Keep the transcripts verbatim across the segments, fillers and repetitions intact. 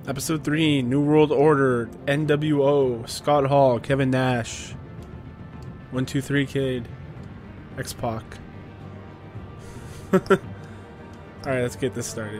Episode three, New World Order, N W O, Scott Hall, Kevin Nash, one two three Kid, X-Pac. Alright, let's get this started.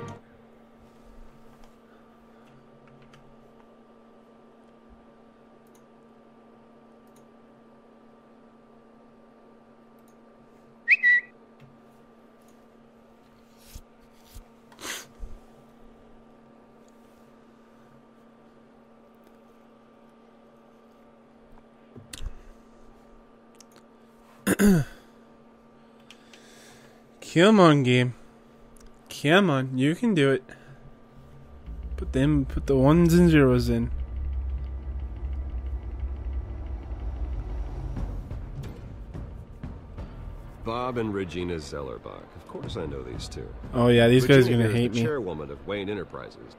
Come on, game. Come on, you can do it. Put them, put the ones and zeros in. Bob and Regina Zellerbach. Of course I know these two. Oh yeah, these Regina guys are gonna is hate the me. Chairwoman of Wayne Enterprises.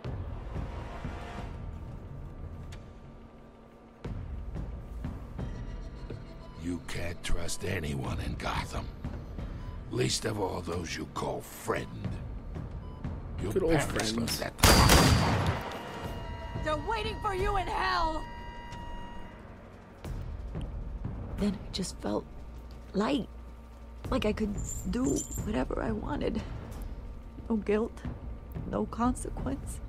You can't trust anyone in Gotham. Least of all those you call friend. Your Good old parents friends. learned that. They're waiting for you in hell! Then I just felt light. Like I could do whatever I wanted. No guilt, no consequence.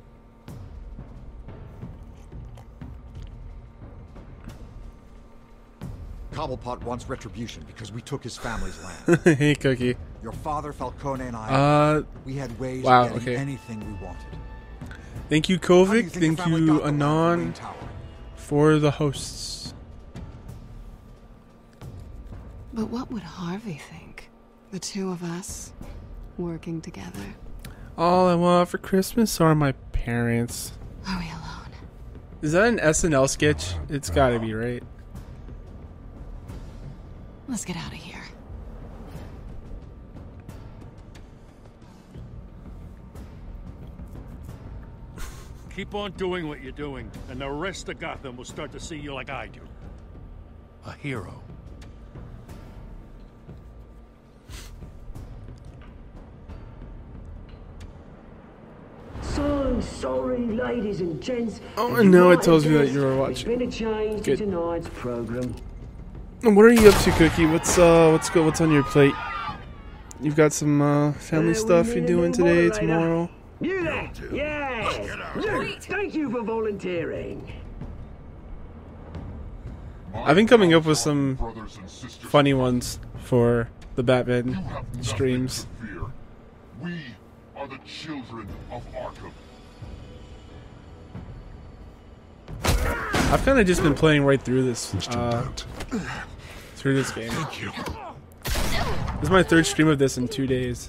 Cobblepot wants retribution because we took his family's land. Hey, Cookie. Your father, Falcone, and I, Uh, we had ways wow, of getting okay. anything we wanted. Thank you, How do you Kovic. think Thank the family you, got the land from Anon, Wayne Tower? for the hosts. But what would Harvey think? The two of us working together. All I want for Christmas are my parents. Are we alone? Is that an S N L sketch? It's gotta be, right? Let's get out of here. Keep on doing what you're doing, and the rest of Gotham will start to see you like I do. A hero. So sorry, ladies and gents. Oh, As you no, it might tells have me that guessed, you were there's watching. been a change Good. to tonight's program. And what are you up to, Cookie? What's uh, what's go? What's on your plate? You've got some uh, family Uh, we stuff need you're a doing new today, moderator. tomorrow. You there? Yeah. Luke, thank you for volunteering. I've been coming up with some funny ones for the Batman streams. We are the children of Arkham. I've kind of just been playing right through this, uh, through this game. Thank you. This is my third stream of this in two days.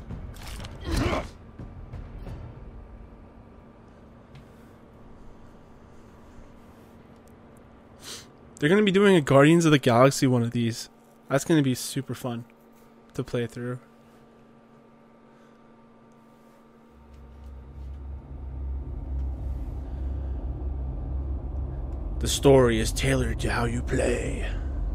They're gonna be doing a Guardians of the Galaxy one of these. That's gonna be super fun to play through. The story is tailored to how you play.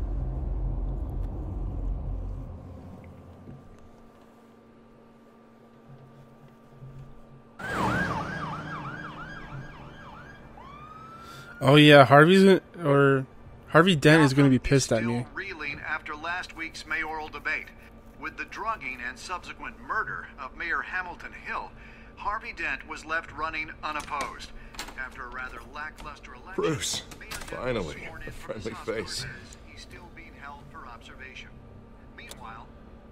Oh yeah, Harvey's gonna, or Harvey Dent is going to be pissed at me. Reeling after last week's mayoral debate. With the drugging and subsequent murder of Mayor Hamilton Hill, Harvey Dent was left running unopposed. After a rather lackluster election, Bruce, Mayor Dent was finally, sworn a in from friendly Los face. Cortez. He's still being held for observation. Meanwhile,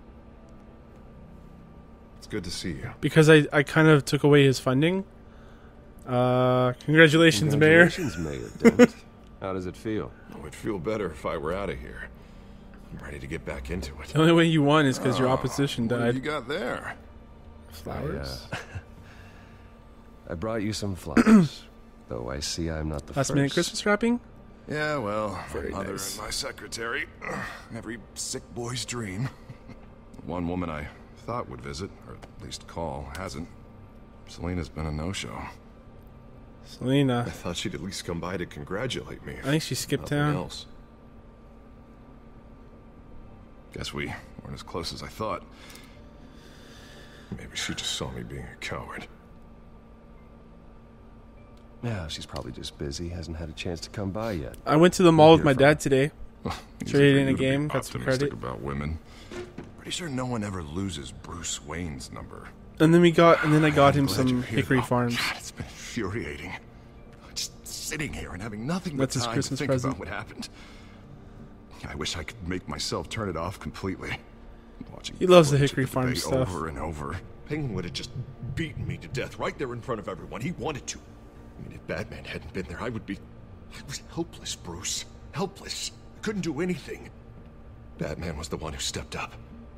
It's good to see you. Because I, I kind of took away his funding. Uh, congratulations, Congratulations, Mayor. Mayor Dent. How does it feel? Oh, it'd feel better if I were out of here. I'm ready to get back into it. The only way you won is because your Oh, opposition what have you died. got there? Flowers. I, uh, I brought you some flowers, though I see I'm not the Last first. minute Christmas wrapping? Yeah, well, Very my mother nice. and my secretary. Every sick boy's dream. One woman I thought would visit, or at least call, hasn't. Selena's been a no-show. Selena. I thought she'd at least come by to congratulate me. I think she skipped Nothing town. else. Guess we weren't as close as I thought. Maybe she just saw me being a coward. Yeah, she's probably just busy. Hasn't had a chance to come by yet. I went to the mall with my dad today. Easy Traded for in you a to be game, got some optimistic credit. about women. Pretty sure no one ever loses Bruce Wayne's number. And then we got, and then I got I'm him glad some you're here, Hickory though. Farms. God, it's been infuriating. Just sitting here and having nothing That's but his time Christmas to think present. about what happened. I wish I could make myself turn it off completely. Watching He loves the footage of Hickory Farm debate stuff. over and over. Penguin would have just beaten me to death right there in front of everyone. He wanted to. I mean, if Batman hadn't been there, I would be... I was helpless, Bruce. Helpless. I couldn't do anything. Batman was the one who stepped up.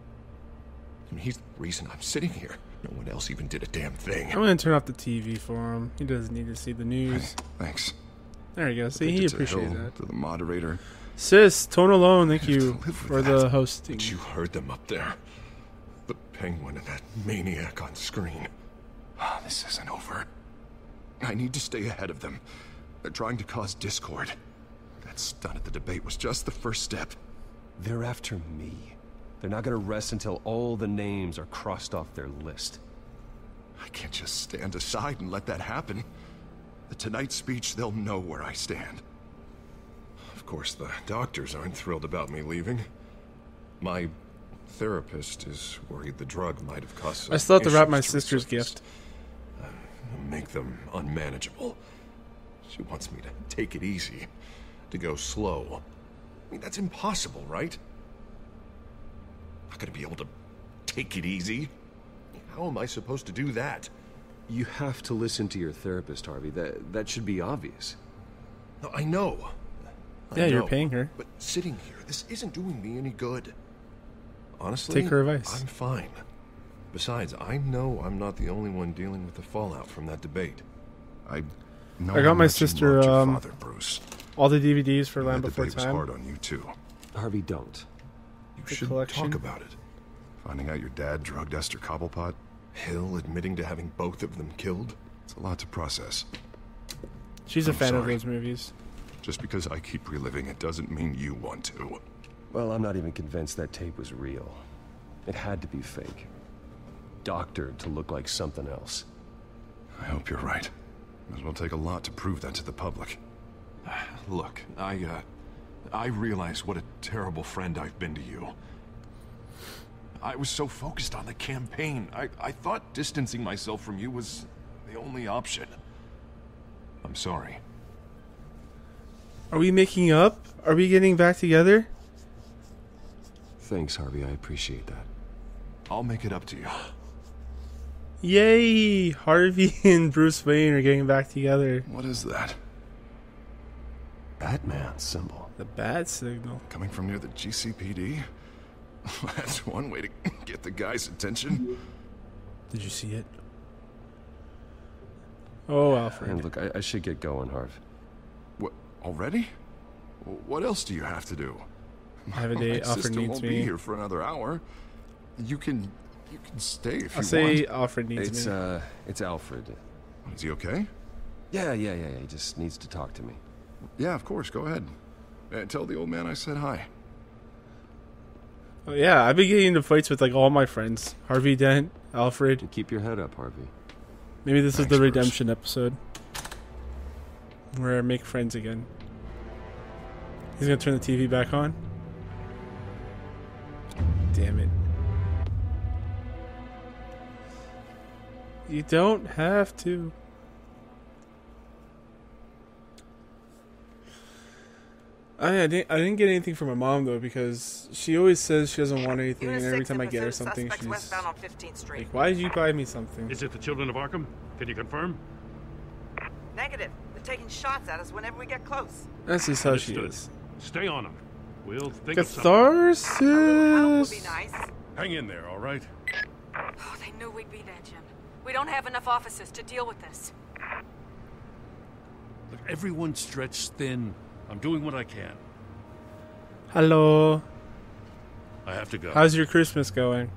I mean, he's the reason I'm sitting here. No one else even did a damn thing. I'm gonna turn off the T V for him. He doesn't need to see the news. Hey, thanks. There you go. See, Thank he you to appreciates Hill, that. to the moderator. Sis, tone alone. Thank I have to you live with for that. the hosting. But you heard them up there. The Penguin and that maniac on screen. Ah, this isn't over. I need to stay ahead of them. They're trying to cause discord. That stunt at the debate was just the first step. They're after me. They're not gonna rest until all the names are crossed off their list. I can't just stand aside and let that happen. The Tonight speech, they'll know where I stand. Of course, the doctors aren't thrilled about me leaving. My therapist is worried the drug might have caused some I still have to wrap issues my to sister's resurface. gift. Uh, make them unmanageable. She wants me to take it easy, to go slow. I mean, that's impossible, right? I'm not gonna be able to take it easy. How am I supposed to do that? You have to listen to your therapist, Harvey. That that should be obvious. No, I know. I Yeah, you're know. paying her. But sitting here, this isn't doing me any good. Honestly, Take her advice. I'm fine. Besides, I know I'm not the only one dealing with the fallout from that debate. I know I got how my much you sister, loved your um, father, Bruce. All the D V Ds for And Land that Before debate was Time. hard on you too. Harvey, don't. You The should collection. talk about it. Finding out your dad drugged Esther Cobblepot. Hill admitting to having both of them killed? It's a lot to process. She's a I'm fan of sorry. those movies. Just because I keep reliving it doesn't mean you want to. Well, I'm not even convinced that tape was real. It had to be fake. Doctored to look like something else. I hope you're right. It will take a lot to prove that to the public. Look, I, uh, I realize what a terrible friend I've been to you. I was so focused on the campaign. I, I thought distancing myself from you was the only option. I'm sorry. Are we making up? Are we getting back together? Thanks, Harvey. I appreciate that. I'll make it up to you. Yay! Harvey and Bruce Wayne are getting back together. What is that? Batman symbol. The bat signal. Coming from near the G C P D? That's one way to get the guy's attention. Did you see it? Oh, Alfred. And look, I, I should get going, Harv. What, already? What else do you have to do? I have a date. My Alfred sister needs won't me. be here for another hour. You can, you can stay if I'll you say want. Alfred needs It's, me. uh, it's Alfred. Is he okay? Yeah, yeah, yeah, yeah. He just needs to talk to me. Yeah, of course. Go ahead. Uh, tell the old man I said hi. Oh, yeah, I've been getting into fights with like all my friends. Harvey Dent, Alfred. And keep your head up, Harvey. Maybe this Thanks, is the Bruce. redemption episode. Where I make friends again. He's gonna turn the T V back on. Damn it. You don't have to. I, I didn't. I didn't get anything from my mom though because she always says she doesn't want anything, and every time I get her something, she's westbound on fifteenth Street. like, "Why did you buy me something?" Is it the Children of Arkham? Can you confirm? Negative. They're taking shots at us whenever we get close. That's just how she Understood. is. Stay on them. We'll think of something. Catharsis. Help would be nice. Hang in there, all right? Oh, they knew we'd be there, Jim. We don't have enough officers to deal with this. Look, everyone's stretched thin. I'm doing what I can. Hello. I have to go. How's your Christmas going?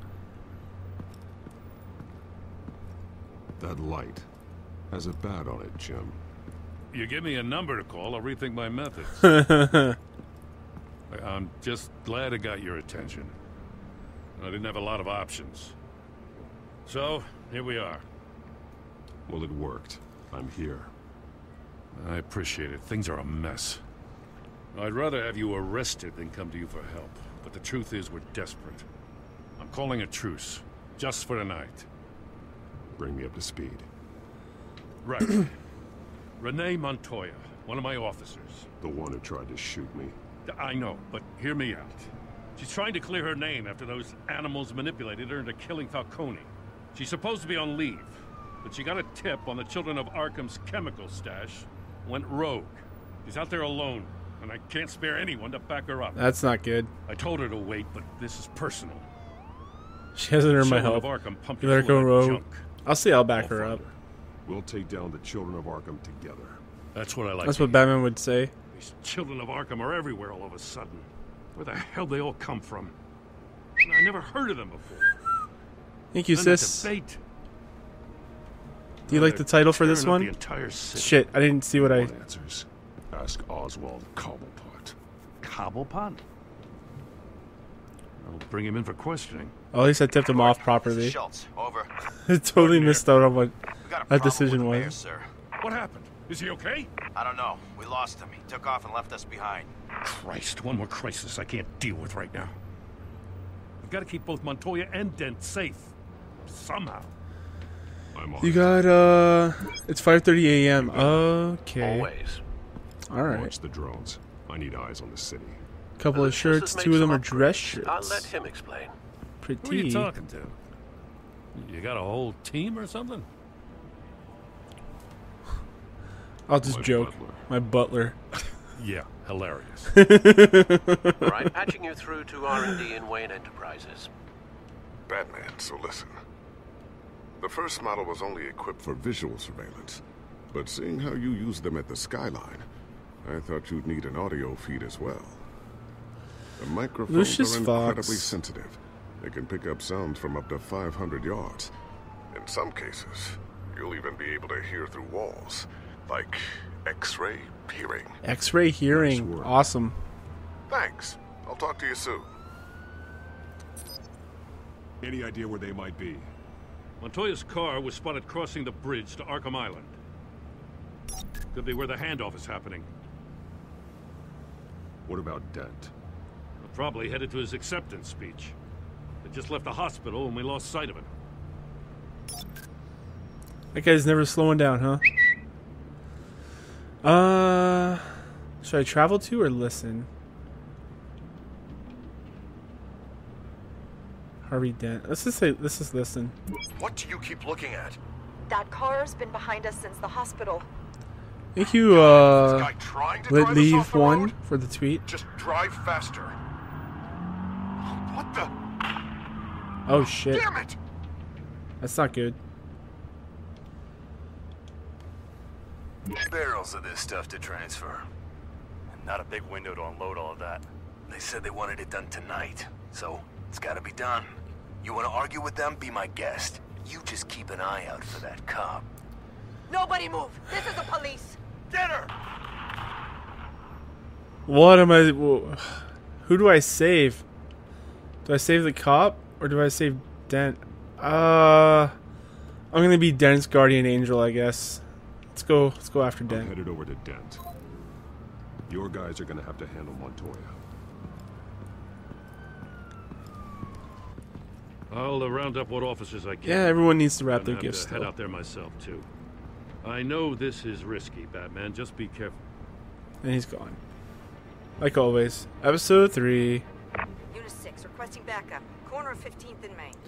That light has a bat on it, Jim. You give me a number to call, I'll rethink my methods. I'm just glad I got your attention. I didn't have a lot of options. So, here we are. Well, it worked. I'm here. I appreciate it. Things are a mess. I'd rather have you arrested than come to you for help. But the truth is we're desperate. I'm calling a truce. Just for tonight. Bring me up to speed. Right. Renee Montoya, one of my officers. The one who tried to shoot me. I know, but hear me out. She's trying to clear her name after those animals manipulated her into killing Falcone. She's supposed to be on leave, but she got a tip on the Children of Arkham's chemical stash, went rogue. She's out there alone, and I can't spare anyone to back her up. That's not good. I told her to wait, but this is personal. She hasn't earned my Children help. of Arkham pumped You her let her go full of rogue. junk. I'll say I'll back her up. We'll take down the Children of Arkham together. That's what I like. That's to what hear. Batman would say. These Children of Arkham are everywhere all of a sudden. Where the hell they all come from? I never heard of them before. Thank you, Then the sis. debate. Do you like the title for this Tearing up one? the entire city. Shit, I didn't see what I... Want answers? Ask Oswald Cobblepot. Cobblepot? I'll bring him in for questioning. Oh, at least I tipped him off properly. Schultz, over. I totally missed out on what We got a that problem decision with the mayor, was. sir. What happened? Is he okay? I don't know. We lost him. He took off and left us behind. Christ, one more crisis I can't deal with right now. We've got to keep both Montoya and Dent safe. Somehow. I'm on You it. got, uh... It's five thirty a m Okay. Always. Alright. Launch the drones. I need eyes on the city. Couple of shirts, two of them are dress shirts. I'll let him explain. Pretty. Who are you talking to? You got a whole team or something? I'll just My joke. butler. My butler. Yeah, hilarious. All right, patching you through to R and D in Wayne Enterprises. Batman, so listen. The first model was only equipped for visual surveillance, but seeing how you use them at the skyline, I thought you'd need an audio feed as well. The microphones Lucius are incredibly Fox. sensitive. They can pick up sounds from up to five hundred yards. In some cases, you'll even be able to hear through walls, like X-ray hearing. X-ray hearing. Nice work. Awesome. Thanks. I'll talk to you soon. Any idea where they might be? Montoya's car was spotted crossing the bridge to Arkham Island. Could be where the handoff is happening. What about Dent? Probably headed to his acceptance speech. They just left the hospital and we lost sight of him. That guy's never slowing down, huh? Uh, should I travel to or listen? Harvey Dent. Let's just say, let's just listen. What do you keep looking at? That car's been behind us since the hospital. Thank you, Is uh, this guy trying to Lit drive us Leave off the one road? for the tweet. Just drive faster. What the? Oh shit, Damn it! that's not good. Barrels of this stuff to transfer. And not a big window to unload all of that. They said they wanted it done tonight, so it's gotta be done. You wanna argue with them? Be my guest. You just keep an eye out for that cop. Nobody move. This is the police. Get her! What am I? wh- Who do I save? Do I save the cop or do I save Dent? Uh, I'm gonna be Dent's guardian angel, I guess. Let's go. Let's go after I'm Dent. headed over to Dent. Your guys are gonna have to handle Montoya. I'll uh, round up what officers I can. Yeah, everyone needs to wrap I'm their gonna have gifts. to head Though. out there myself too. I know this is risky, Batman. Just be careful. And he's gone. Like always. Episode three. Unit six, requesting backup. Corner of fifteenth and Main.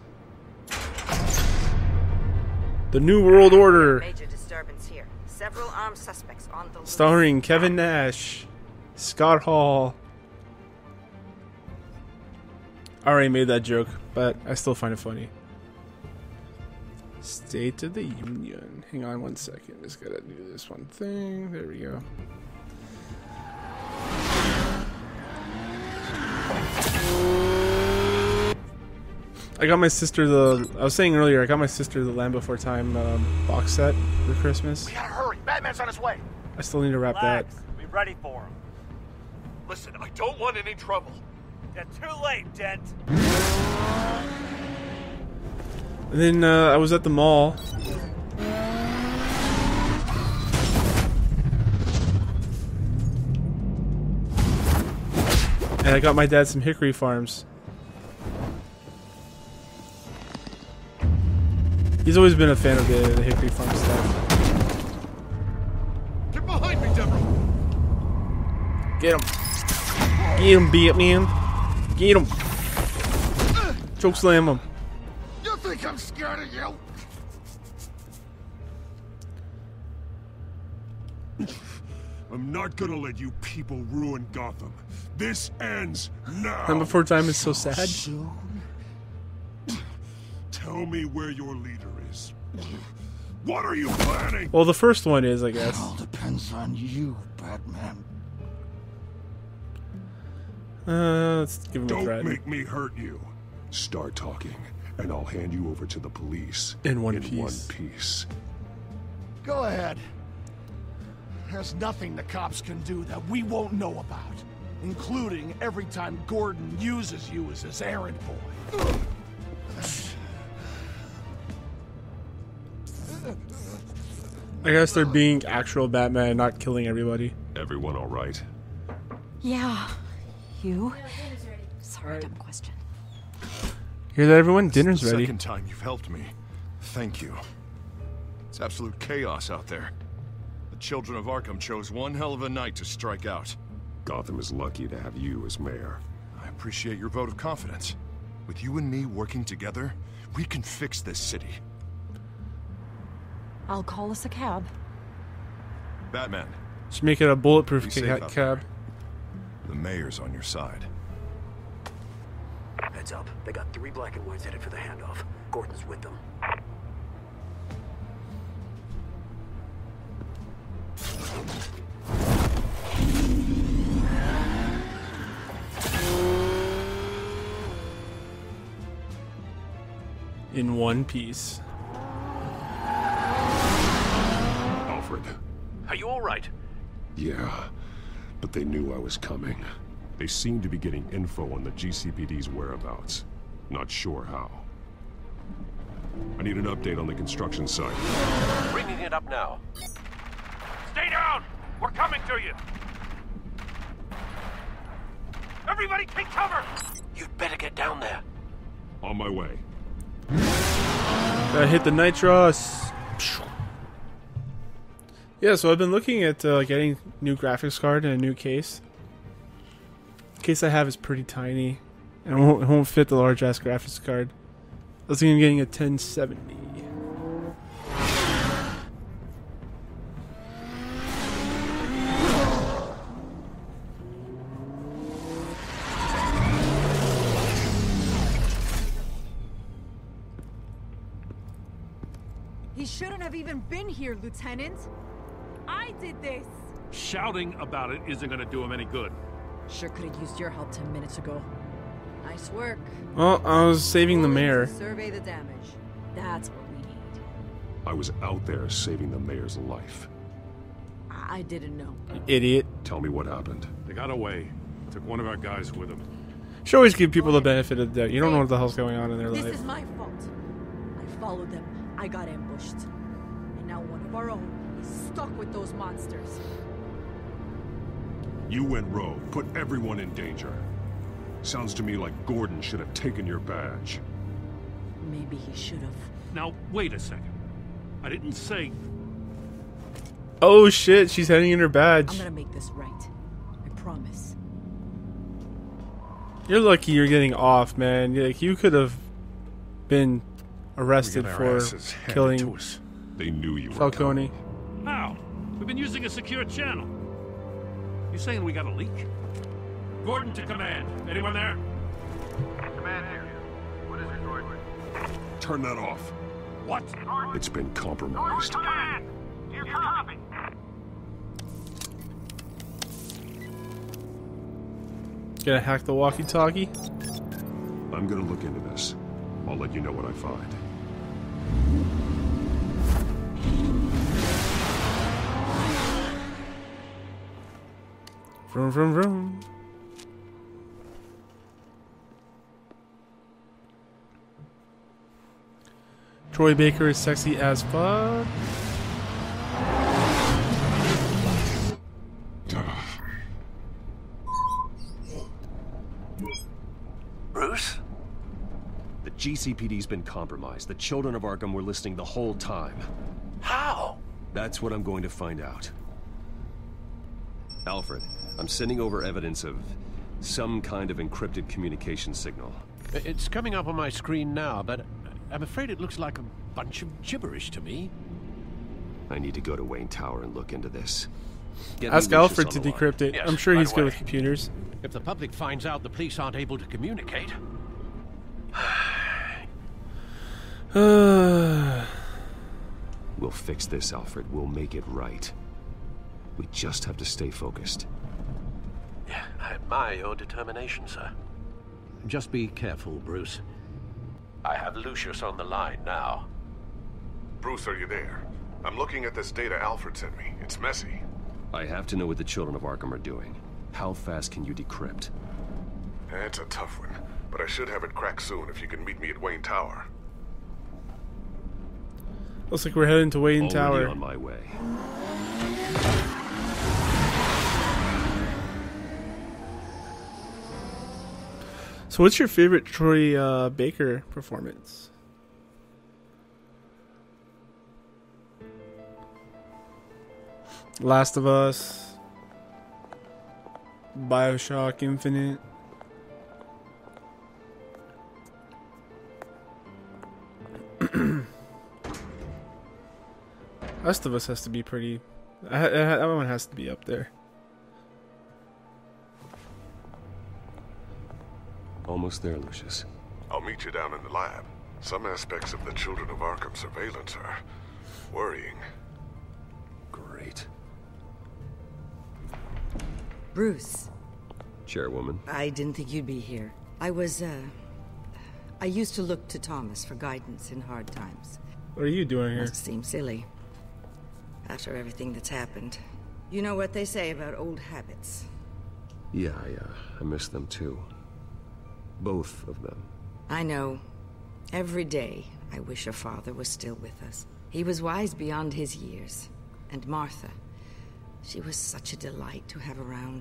The New World Order. Major disturbance here. Several armed suspects on the loose. Starring Kevin Nash, Scott Hall. I already made that joke, but I still find it funny. State of the Union. Hang on one second. Just gotta do this one thing. There we go. I got my sister the. I was saying earlier, I got my sister the Land Before Time um, box set for Christmas. We gotta hurry. Batman's on his way. I still need to wrap Relax. that. Be ready for him. Listen, I don't want any trouble. Yeah, too late, Dent. And then uh, I was at the mall. And I got my dad some hickory farms. He's always been a fan of the, the hickory farm stuff. Get behind me, Deborah! Get him. Get him, Batman. Get him. Choke slam him. You think I'm scared of you? I'm not gonna let you people ruin Gotham. This ends now. And before time is so sad. Soon? Tell me where your leader is. What are you planning? Well, the first one is, I guess. It all depends on you, Batman. Uh, let's give him a Don't threat. make me hurt you. Start talking, and I'll hand you over to the police. In one in piece. one piece. Go ahead. There's nothing the cops can do that we won't know about, including every time Gordon uses you as his errand boy. I guess they're being actual Batman, not killing everybody. Everyone all right? Yeah. You? Sorry, dumb question. Hear that, everyone? Dinner's the ready. Second time you've helped me. Thank you. It's absolute chaos out there. The children of Arkham chose one hell of a night to strike out. Gotham is lucky to have you as mayor. I appreciate your vote of confidence. With you and me working together, we can fix this city. I'll call us a cab. Batman. Should make it a bulletproof Be safe ca out cab. The mayor's on your side. Heads up. They got three black and whites headed for the handoff. Gordon's with them. In one piece. Alfred. Are you all right? Yeah, but they knew I was coming. They seem to be getting info on the G C P D's whereabouts. Not sure how. I need an update on the construction site. Bringing it up now. Stay down! We're coming to you! Everybody take cover! You'd better get down there. On my way. Gotta hit the nitros. Yeah, so I've been looking at uh, getting new graphics card and a new case. The case I have is pretty tiny, and it won't, it won't fit the large ass graphics card. I was thinking of getting a ten seventy. He shouldn't have even been here, Lieutenant. I did this. Shouting about it isn't going to do him any good. Sure could have used your help ten minutes ago. Nice work. Well, I was saving the mayor. Survey the damage. That's what we need. I was out there saving the mayor's life. I, I didn't know. You idiot. Tell me what happened. They got away. Took one of our guys with them. Should always give people the benefit of the doubt. You don't know what the hell's going on in their This life. is my fault. I followed them. I got ambushed. And now one of our own is stuck with those monsters. You went rogue, put everyone in danger. Sounds to me like Gordon should have taken your badge. Maybe he should have. Now, wait a second. I didn't say... Oh shit, she's handing in her badge. I'm gonna make this right. I promise. You're lucky you're getting off, man. Like, you could have been arrested We got our for asses handed killing to us. They knew you were Falcone. How? We've been using a secure channel. You saying we got a leak? Gordon to command. Anyone there? Command here. What is it, Gordon? Turn that off. What? It's been compromised. Command! You copy. Gonna hack the walkie-talkie? I'm gonna look into this. I'll let you know what I find. Vroom, vroom, vroom. Troy Baker is sexy as fuck. G C P D's been compromised. The children of Arkham were listening the whole time. How? That's what I'm going to find out. Alfred, I'm sending over evidence of some kind of encrypted communication signal. It's coming up on my screen now, but I'm afraid it looks like a bunch of gibberish to me. I need to go to Wayne Tower and look into this. Get Ask me Lucius Alfred on to the line. decrypt it. Yes, I'm sure right he's good away. with computers. If the public finds out the police aren't able to communicate... We'll fix this, Alfred. We'll make it right. We just have to stay focused. Yeah, I admire your determination, sir. Just be careful, Bruce. I have Lucius on the line now. Bruce, are you there? I'm looking at this data Alfred sent me. It's messy. I have to know what the children of Arkham are doing. How fast can you decrypt? That's a tough one, but I should have it cracked soon if you can meet me at Wayne Tower. Looks like we're heading to Wayne Already Tower. on my way. So what's your favorite Troy uh, Baker performance? Last of Us, BioShock Infinite. Last of Us has to be pretty... That one has to be up there. Almost there, Lucius. I'll meet you down in the lab. Some aspects of the Children of Arkham surveillance are worrying. Great. Bruce. Chairwoman. I didn't think you'd be here. I was, uh... I used to look to Thomas for guidance in hard times. What are you doing here? Must seem silly. After everything that's happened. You know what they say about old habits. Yeah, yeah. I miss them too. Both of them. I know. Every day, I wish your father was still with us. He was wise beyond his years. And Martha, she was such a delight to have around.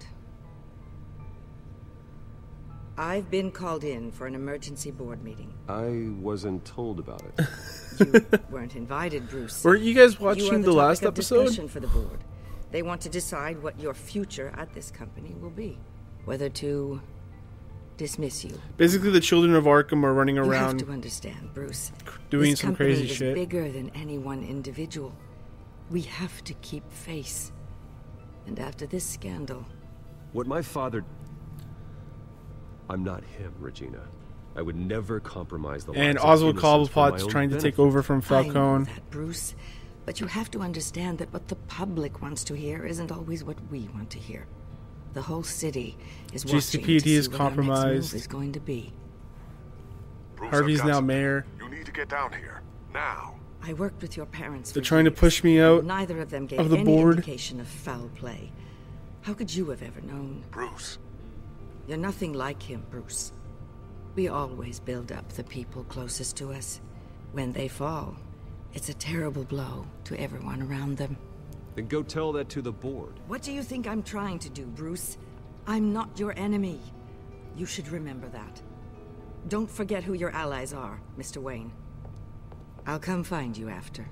I've been called in for an emergency board meeting. I wasn't told about it. You weren't invited, Bruce. Were you guys You watching are the, the last topic of episode? discussion for the board. They want to decide what your future at this company will be. Whether to dismiss you. Basically, the children of Arkham are running You have around to understand, Bruce. doing this some company crazy is shit. bigger than any one individual. We have to keep face. And after this scandal, What my father... I'm not him, Regina. I would never compromise the And lives of Oswald innocents for my Cobblepot's own trying to take benefit. over from I know Falcone. that, Bruce. But you have to understand that what the public wants to hear isn't always what we want to hear. The whole city is watching G C P D to see is what our next move compromised. is going to be. Bruce, Harvey's I've got now something. mayor. You need to get down here. Now. I worked with your parents. They're for trying to years. push me out Neither of them gave of the any board. indication of foul play. How could you have ever known? Bruce. You're nothing like him, Bruce. We always build up the people closest to us. When they fall, it's a terrible blow to everyone around them. Then go tell that to the board. What do you think I'm trying to do, Bruce? I'm not your enemy. You should remember that. Don't forget who your allies are, Mister Wayne. I'll come find you after.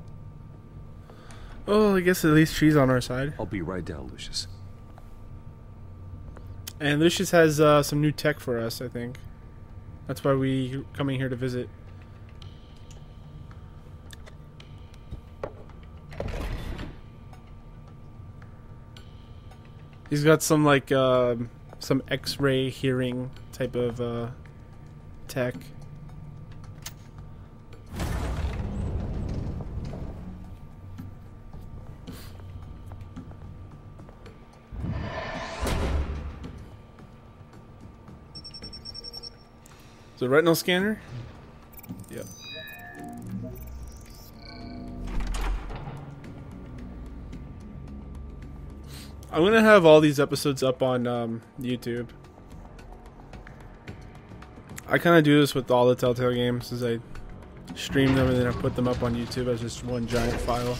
Oh, I guess at least she's on our side. I'll be right down, Lucius. And Lucius has uh, some new tech for us, I think. That's why we coming here to visit. He's got some like uh, some X-ray hearing type of uh, tech. The retinal scanner? Yep. I'm gonna have all these episodes up on um, YouTube. I kind of do this with all the Telltale games, as I stream them and then I put them up on YouTube as just one giant file.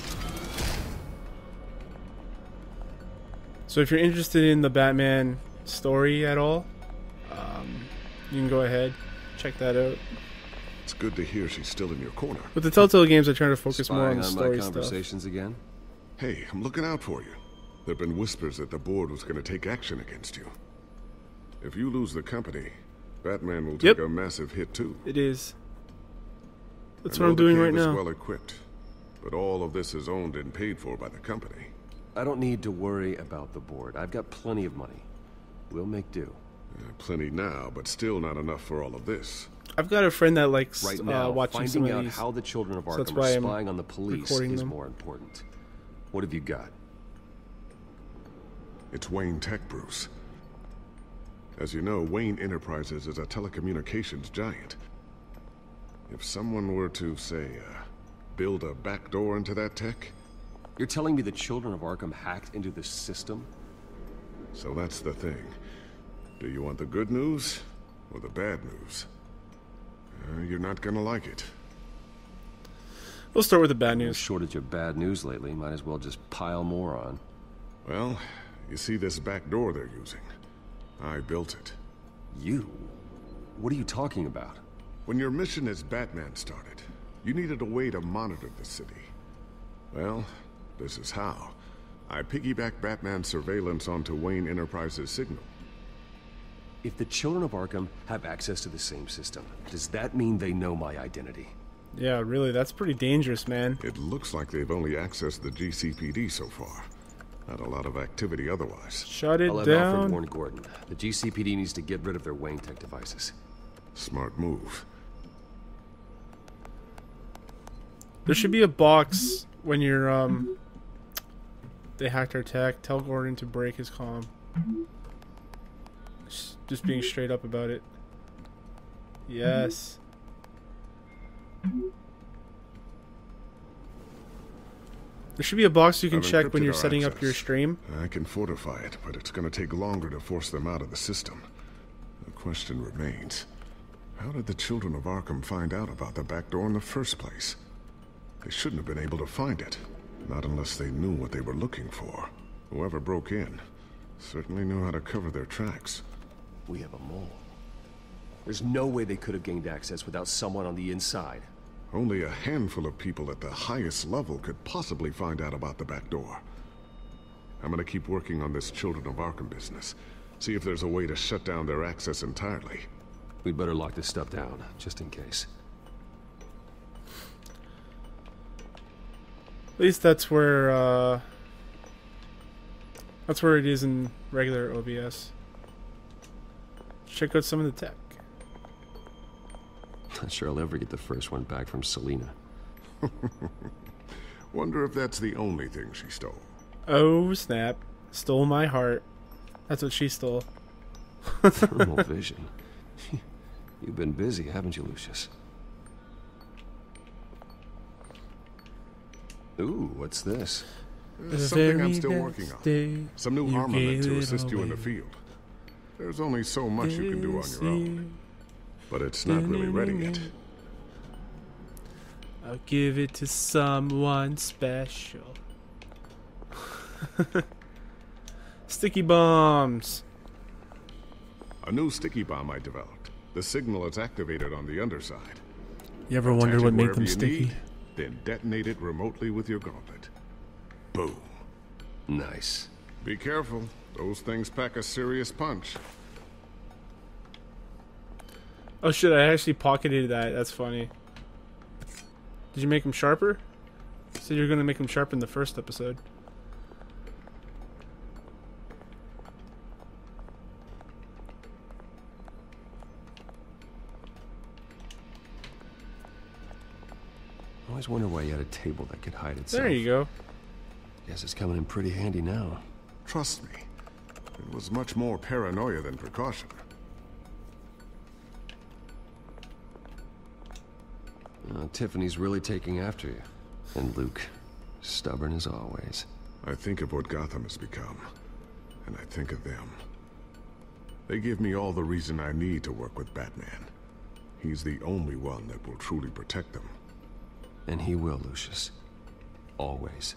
So if you're interested in the Batman story at all, um, you can go ahead, check that out. It's good to hear she's still in your corner. With the Telltale games, I try to focus Spying more on the on story my stuff. conversations again? Hey, I'm looking out for you. There have been whispers that the board was going to take action against you. If you lose the company, Batman will take Yep. a massive hit too. It is. That's I what know I'm doing the right cave is now. well equipped, but all of this is owned and paid for by the company. I don't need to worry about the board. I've got plenty of money. We'll make do. Uh, plenty now, but still not enough for all of this. I've got a friend that likes Right now, uh, watching some finding of out these. how the children of So that's Arkham why are I'm spying on the police recording is them. more important. What have you got? It's Wayne Tech, Bruce. As you know, Wayne Enterprises is a telecommunications giant. If someone were to, say, uh, build a backdoor into that tech... You're telling me the children of Arkham hacked into the system? So that's the thing. Do you want the good news or the bad news? Uh, you're not gonna like it. We'll start with the bad No news. shortage of bad news lately. Might as well just pile more on. Well, you see this back door they're using? I built it. You? What are you talking about? When your mission as Batman started, you needed a way to monitor the city. Well, this is how. I piggybacked Batman's surveillance onto Wayne Enterprises' signal. If the children of Arkham have access to the same system, does that mean they know my identity? Yeah, really, that's pretty dangerous, man. It looks like they've only accessed the G C P D so far. Not a lot of activity otherwise. Shut it I'll have down. Alfred warn Gordon. The G C P D needs to get rid of their Wayne Tech devices. Smart move. There should be a box when you're, um... they hacked our tech. Tell Gordon to break his comm. Just, just being straight up about it. Yes. There should be a box you can I've check when encrypted you're our setting up access. your stream. I can fortify it, but it's going to take longer to force them out of the system. The question remains, how did the children of Arkham find out about the back door in the first place? They shouldn't have been able to find it, not unless they knew what they were looking for. Whoever broke in certainly knew how to cover their tracks. We have a mole. There's no way they could have gained access without someone on the inside. Only a handful of people at the highest level could possibly find out about the back door. I'm gonna keep working on this Children of Arkham business. See if there's a way to shut down their access entirely. We'd better lock this stuff down, just in case. At least that's where, uh... that's where it is in regular O B S. Check out some of the tech. Not sure I'll ever get the first one back from Selina. Wonder if that's the only thing she stole. Oh, snap. Stole my heart. That's what she stole. Thermal vision. You've been busy, haven't you, Lucius? Ooh, what's this? There's something I'm still working on. Some new armament to assist you in the field. There's only so much you can do on your own. But it's not really ready yet. I'll give it to someone special. Sticky bombs. A new sticky bomb I developed. The signal is activated on the underside. You ever wonder Attach what it made wherever them you sticky? need, then detonate it remotely with your gauntlet. Boom. Nice. Be careful. Those things pack a serious punch. Oh shit, I actually pocketed that. That's funny. Did you make them sharper? You said you were going to make them sharp in the first episode. I always wonder why you had a table that could hide itself. There you go. Guess it's coming in pretty handy now. Trust me. It was much more paranoia than precaution. Uh, Tiffany's really taking after you. And Luke, stubborn as always. I think of what Gotham has become, and I think of them. They give me all the reason I need to work with Batman. He's the only one that will truly protect them. And he will, Lucius. Always.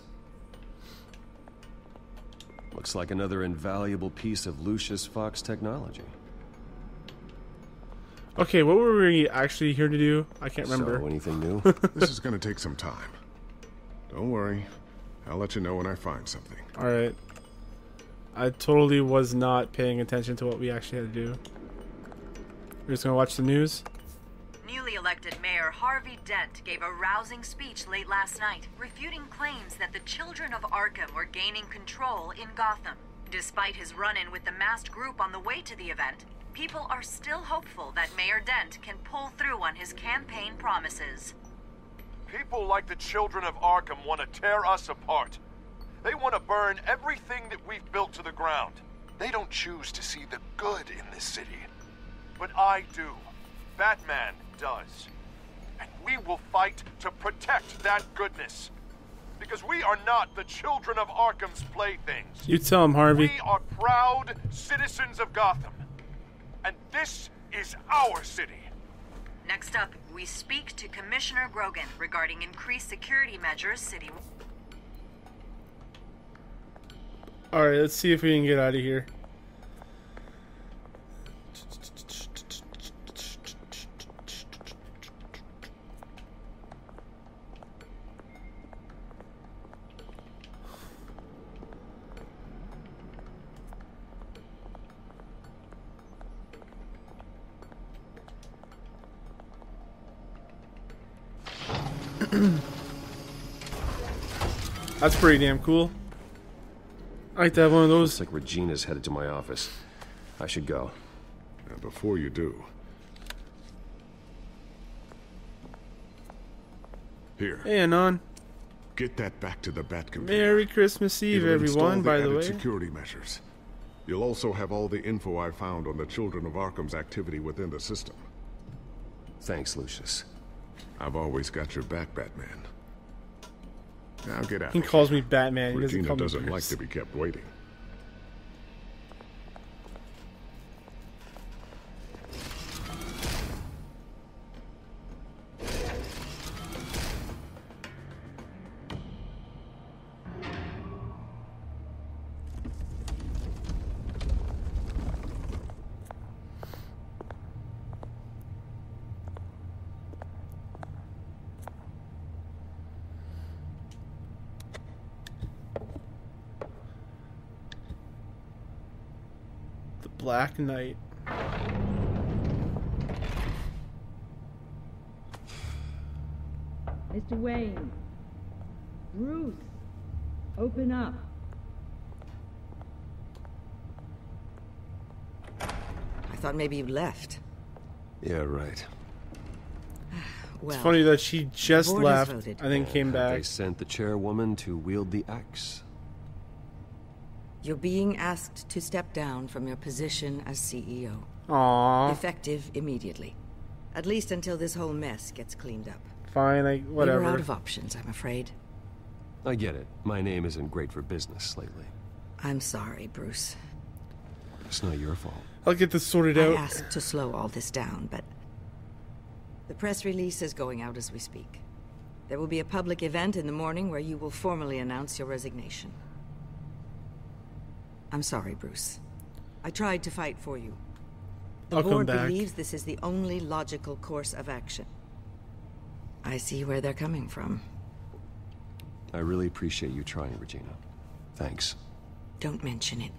Looks like another invaluable piece of Lucius Fox technology. Okay, what were we actually here to do? I can't remember. So, anything new? This is gonna take some time. Don't worry. I'll let you know when I find something. Alright. I totally was not paying attention to what we actually had to do. We're just gonna watch the news. Newly elected Mayor Harvey Dent gave a rousing speech late last night, refuting claims that the children of Arkham were gaining control in Gotham. Despite his run-in with the masked group on the way to the event, people are still hopeful that Mayor Dent can pull through on his campaign promises. People like the children of Arkham want to tear us apart. They want to burn everything that we've built to the ground. They don't choose to see the good in this city. But I do. Batman does. And we will fight to protect that goodness. Because we are not the children of Arkham's playthings. You tell him, Harvey. We are proud citizens of Gotham. And this is our city. Next up, we speak to Commissioner Grogan regarding increased security measures city. Alright, let's see if we can get out of here. That's pretty damn cool. I like to have one of those. Looks like Regina's headed to my office. I should go. And before you do... Here. Hey, Anon. Get that back to the Batcomputer. Merry Christmas Eve, It'll everyone, install by the the added way. security measures. You'll also have all the info I found on the Children of Arkham's activity within the system. Thanks, Lucius. I've always got your back, Batman. Now get out. He calls me Batman. He doesn't Regina call me doesn't Bruce. like to be kept waiting. Black Knight. Mister Wayne. Bruce. Open up. I thought maybe you left. Yeah, right. Well, It's funny that she just the board has left voted. and then came Have back. They sent the chairwoman to wield the axe. You're being asked to step down from your position as C E O. Aww. Effective immediately. At least until this whole mess gets cleaned up. Fine, I whatever. You're out of options, I'm afraid. I get it. My name isn't great for business lately. I'm sorry, Bruce. It's not your fault. I'll get this sorted I out. asked to slow all this down, but the press release is going out as we speak. There will be a public event in the morning where you will formally announce your resignation. I'm sorry, Bruce. I tried to fight for you. The I'll come board back. believes this is the only logical course of action. I see where they're coming from. I really appreciate you trying, Regina. Thanks. Don't mention it.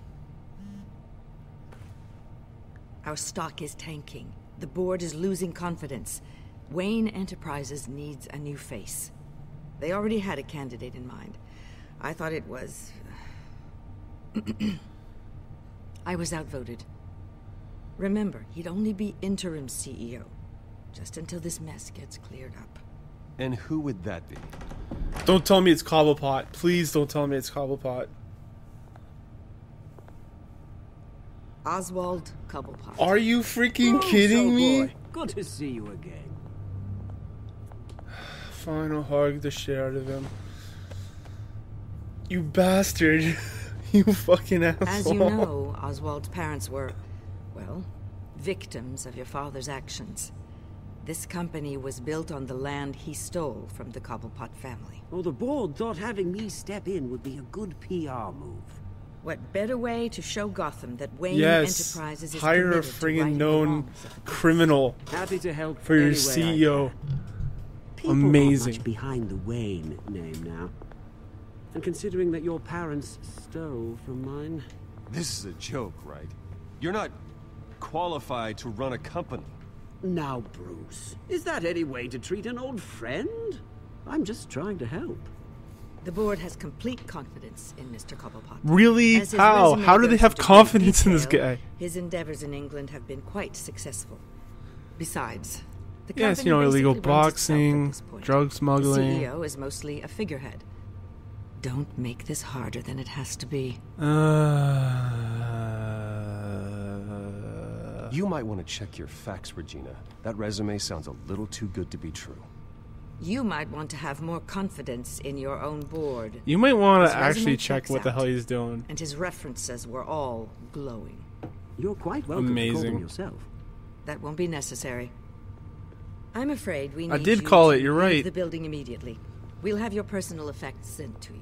Our stock is tanking. The board is losing confidence. Wayne Enterprises needs a new face. They already had a candidate in mind. I thought it was... I was outvoted. Remember, he'd only be interim C E O. Just until this mess gets cleared up. And who would that be? Don't tell me it's Cobblepot. Please don't tell me it's Cobblepot. Oswald Cobblepot. Are you freaking Oh, kidding so me? boy. Good to see you again. Fine, I'll hug the shit out of him. You bastard. You fucking asshole. As you know, Oswald's parents were, well, victims of your father's actions. This company was built on the land he stole from the Cobblepot family. Well, the board thought having me step in would be a good P R move. What better way to show Gotham that Wayne Yes, Enterprises is hire a committed to friggin' righting the known wrongs of the criminal Happy to help for your any way C I E O. People Amazing. aren't much behind the Wayne name now. And considering that your parents stole from mine... This is a joke, right? You're not qualified to run a company. Now, Bruce, is that any way to treat an old friend? I'm just trying to help. The board has complete confidence in Mister Cobblepot. Really? As his How? resume How do they goes have into great confidence in this detail, guy? His endeavors in England have been quite successful. Besides, the Yes, company you know, illegal basically runs itself at boxing, this point. drug smuggling. The C E O is mostly a figurehead. Don't make this harder than it has to be. Uh, You might want to check your facts, Regina. That resume sounds a little too good to be true. You might want to have more confidence in your own board. you might want His to resume actually check checks what the out, hell he's doing. And his references were all glowing. You're quite welcome to call Amazing. them yourself. That won't be necessary. I'm afraid we need I did you call to it, you're leave right. the building immediately. We'll have your personal effects sent to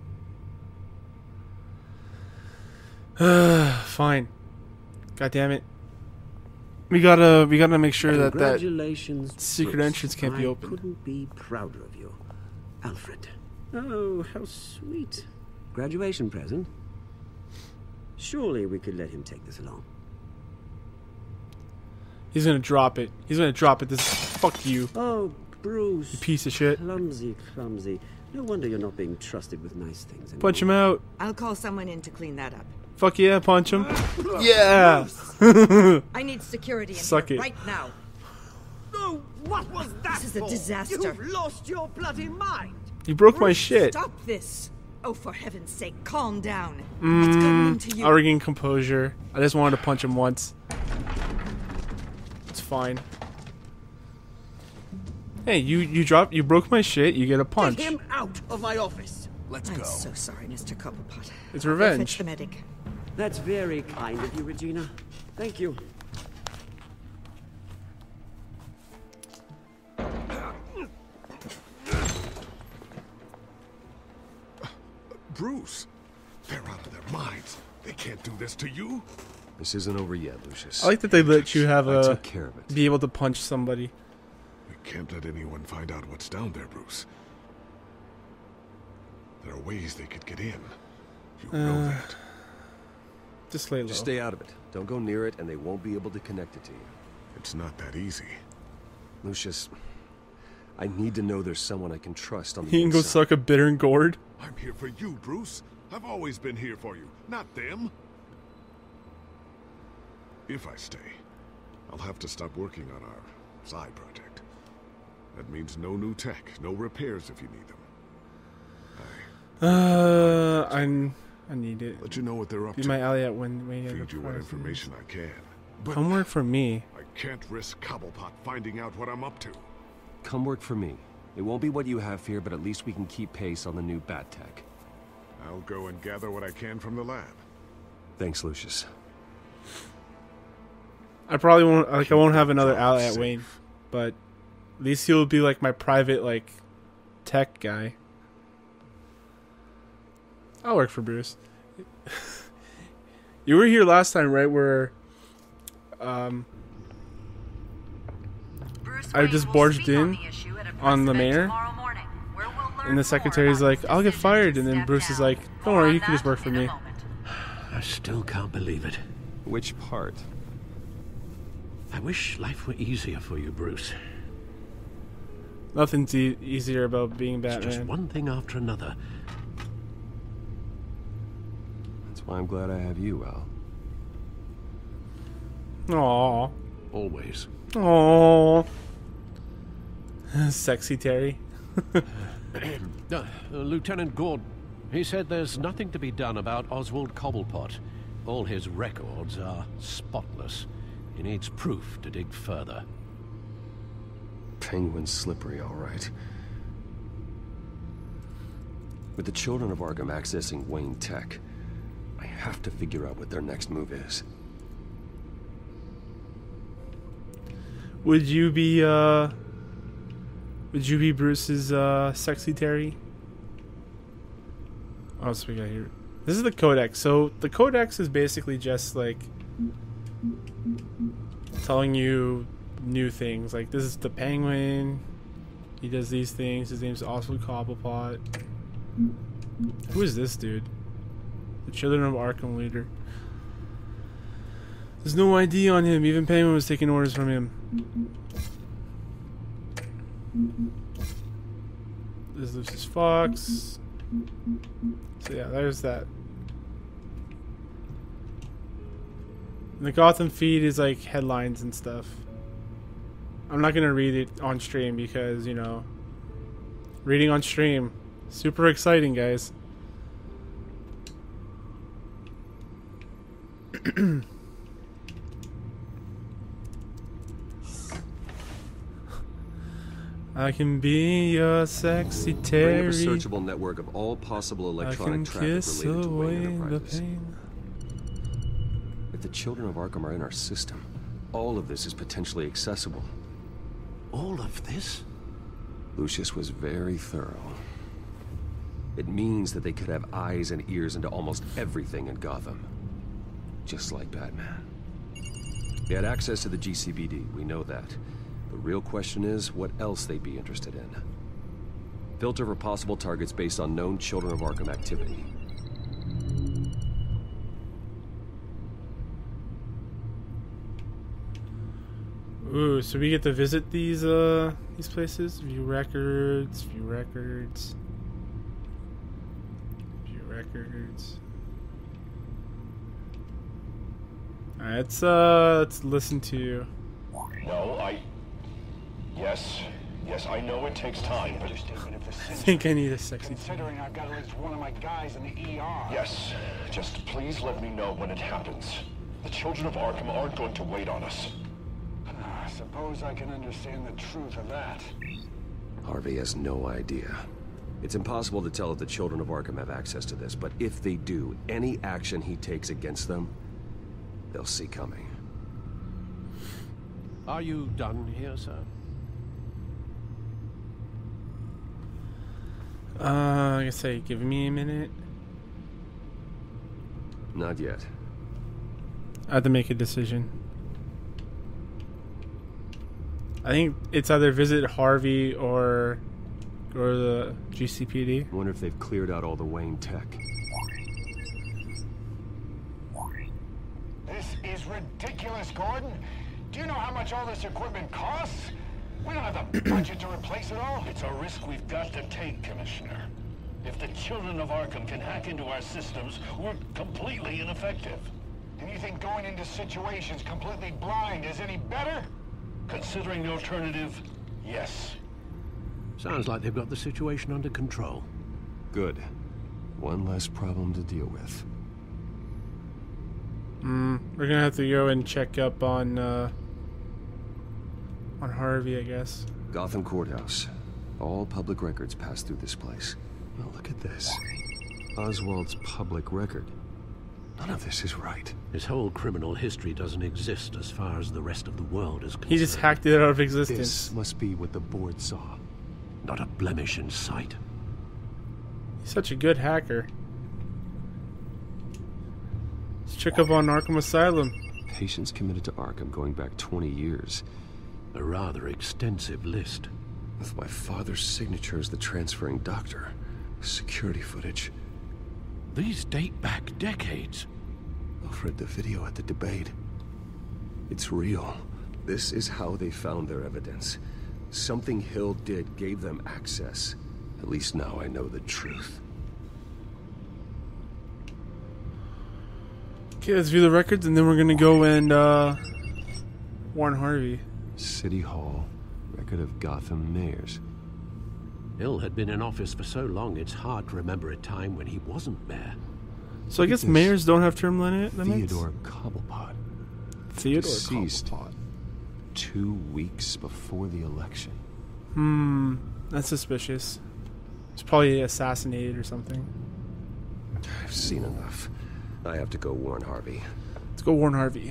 you. Fine. God damn it. We gotta, we gotta make sure that that Congratulations, secret Bruce. entrance can't be I open. couldn't be prouder of you. Alfred. Oh, how sweet. Graduation present. Surely we could let him take this along. He's gonna drop it. He's gonna drop it. This fuck you. Oh, Bruce. You piece of shit. Clumsy, clumsy. No wonder you're not being trusted with nice things anymore. Punch him out. I'll call someone in to clean that up. Fuck yeah, punch him. Yeah. I need security in Suck here it. right now. Oh, what was that This is a for? disaster. You've lost your bloody mind. You broke my shit. Stop this. Oh, for heaven's sake, calm down. Mm, I'll regain composure. I just wanted to punch him once. It's fine. Hey, you you dropped, you broke my shit. You get a punch. Get him out of my office. Let's I'm so sorry, Mister Cobblepot. It's I'll go revenge. Fetch the medic. That's very kind of you, Regina. Thank you. Bruce, they're out of their minds. They can't do this to you. This isn't over yet, Lucius. I like that they let you have I a took care of it. be able to punch somebody. We can't let anyone find out what's down there, Bruce. There are ways they could get in. You know Uh, that. Just lay low. Just stay out of it. Don't go near it, and they won't be able to connect it to you. It's not that easy. Lucius, I need to know there's someone I can trust on the He can go inside. suck a bitter and gourd. I'm here for you, Bruce. I've always been here for you, not them. If I stay, I'll have to stop working on our side project. That means no new tech, no repairs if you need them. Uh, I I need it. Let you know what they're up Be to. my ally at when when Feed you what information I can. But Come work for me. I can't risk Cobblepot finding out what I'm up to. Come work for me. It won't be what you have here, but at least we can keep pace on the new bat tech. I'll go and gather what I can from the lab. Thanks, Lucius. I probably won't like I won't have another job ally at safe. Wayne, but at least he'll be like my private like tech guy. I'll work for Bruce. You were here last time, right? Where um I just barged in on the mayor, and the secretary's like, "I'll get fired," and then Bruce is like, "Don't worry, you can just work for me." I still can't believe it. Which part? I wish life were easier for you, Bruce. Nothing's e easier about being It's just Batman. one thing after another. That's why I'm glad I have you, Al. Aww. Always. Aww. Sexy Terry. uh, uh, Lieutenant Gordon, he said there's nothing to be done about Oswald Cobblepot. All his records are spotless. He needs proof to dig further. Penguin's slippery, all right. With the children of Arkham accessing Wayne Tech, I have to figure out what their next move is. Would you be uh would you be Bruce's uh sexy Terry? Oh, so we got here. This is the codex. So the codex is basically just like telling you new things. Like this is the Penguin. He does these things. His name's Oswald Cobblepot. Who is this dude? The Children of Arkham leader. There's no I D on him. Even Penguin was taking orders from him. This is Lucius Fox. So yeah, there's that. And the Gotham feed is like headlines and stuff. I'm not gonna read it on stream because, you know, reading on stream, super exciting, guys. I can be your sexy Terry. Bring up a searchable network of all possible electronic traffic related to Wayne Enterprises. If the children of Arkham are in our system, all of this is potentially accessible. All of this? Lucius was very thorough. It means that they could have eyes and ears into almost everything in Gotham. Just like Batman. They had access to the G C B D, we know that. The real question is, what else they'd be interested in. Filter for possible targets based on known Children of Arkham activity. Ooh, so we get to visit these uh these places? View records, view records. View records. Alright, let's uh let's listen to you. No, I Yes, yes, I know it takes time, but I think I need a sexy considering I've got at least one of my guys in the E R. Yes, just please let me know when it happens. The children of Arkham aren't going to wait on us. I suppose I can understand the truth of that. Harvey has no idea. It's impossible to tell if the children of Arkham have access to this, but if they do, any action he takes against them, they'll see coming. Are you done here, sir? Uh, like I say, give me a minute. Not yet. I have to make a decision. I think it's either visit Harvey or go to the G C P D. I wonder if they've cleared out all the Wayne tech. This is ridiculous, Gordon. Do you know how much all this equipment costs? We don't have the budget to replace it all. It's a risk we've got to take, Commissioner. If the children of Arkham can hack into our systems, we're completely ineffective. And you think going into situations completely blind is any better? Considering the alternative, yes. Sounds like they've got the situation under control. Good. One less problem to deal with. Hmm, we're gonna have to go and check up on, uh... on Harvey, I guess. Gotham Courthouse. All public records pass through this place. Now look at this. Oswald's public record. None of this is right. His whole criminal history doesn't exist as far as the rest of the world is concerned. He just hacked it out of existence. This must be what the board saw. Not a blemish in sight. He's such a good hacker. Let's check up on Arkham Asylum. Patients committed to Arkham going back twenty years. A rather extensive list. With my father's signature as the transferring doctor. Security footage. These date back decades. I've read the video at the debate. It's real. This is how they found their evidence. Something Hill did gave them access. At least now I know the truth. Okay, let's view the records and then we're gonna go and uh, warn Harvey. City Hall. Record of Gotham mayors. Hill had been in office for so long, it's hard to remember a time when he wasn't mayor. So I guess mayors don't have term limits? Theodore Cobblepot. Theodore Deceased Cobblepot. Two weeks before the election. Hmm, that's suspicious. He's probably assassinated or something. I've seen enough. I have to go warn Harvey. Let's go warn Harvey.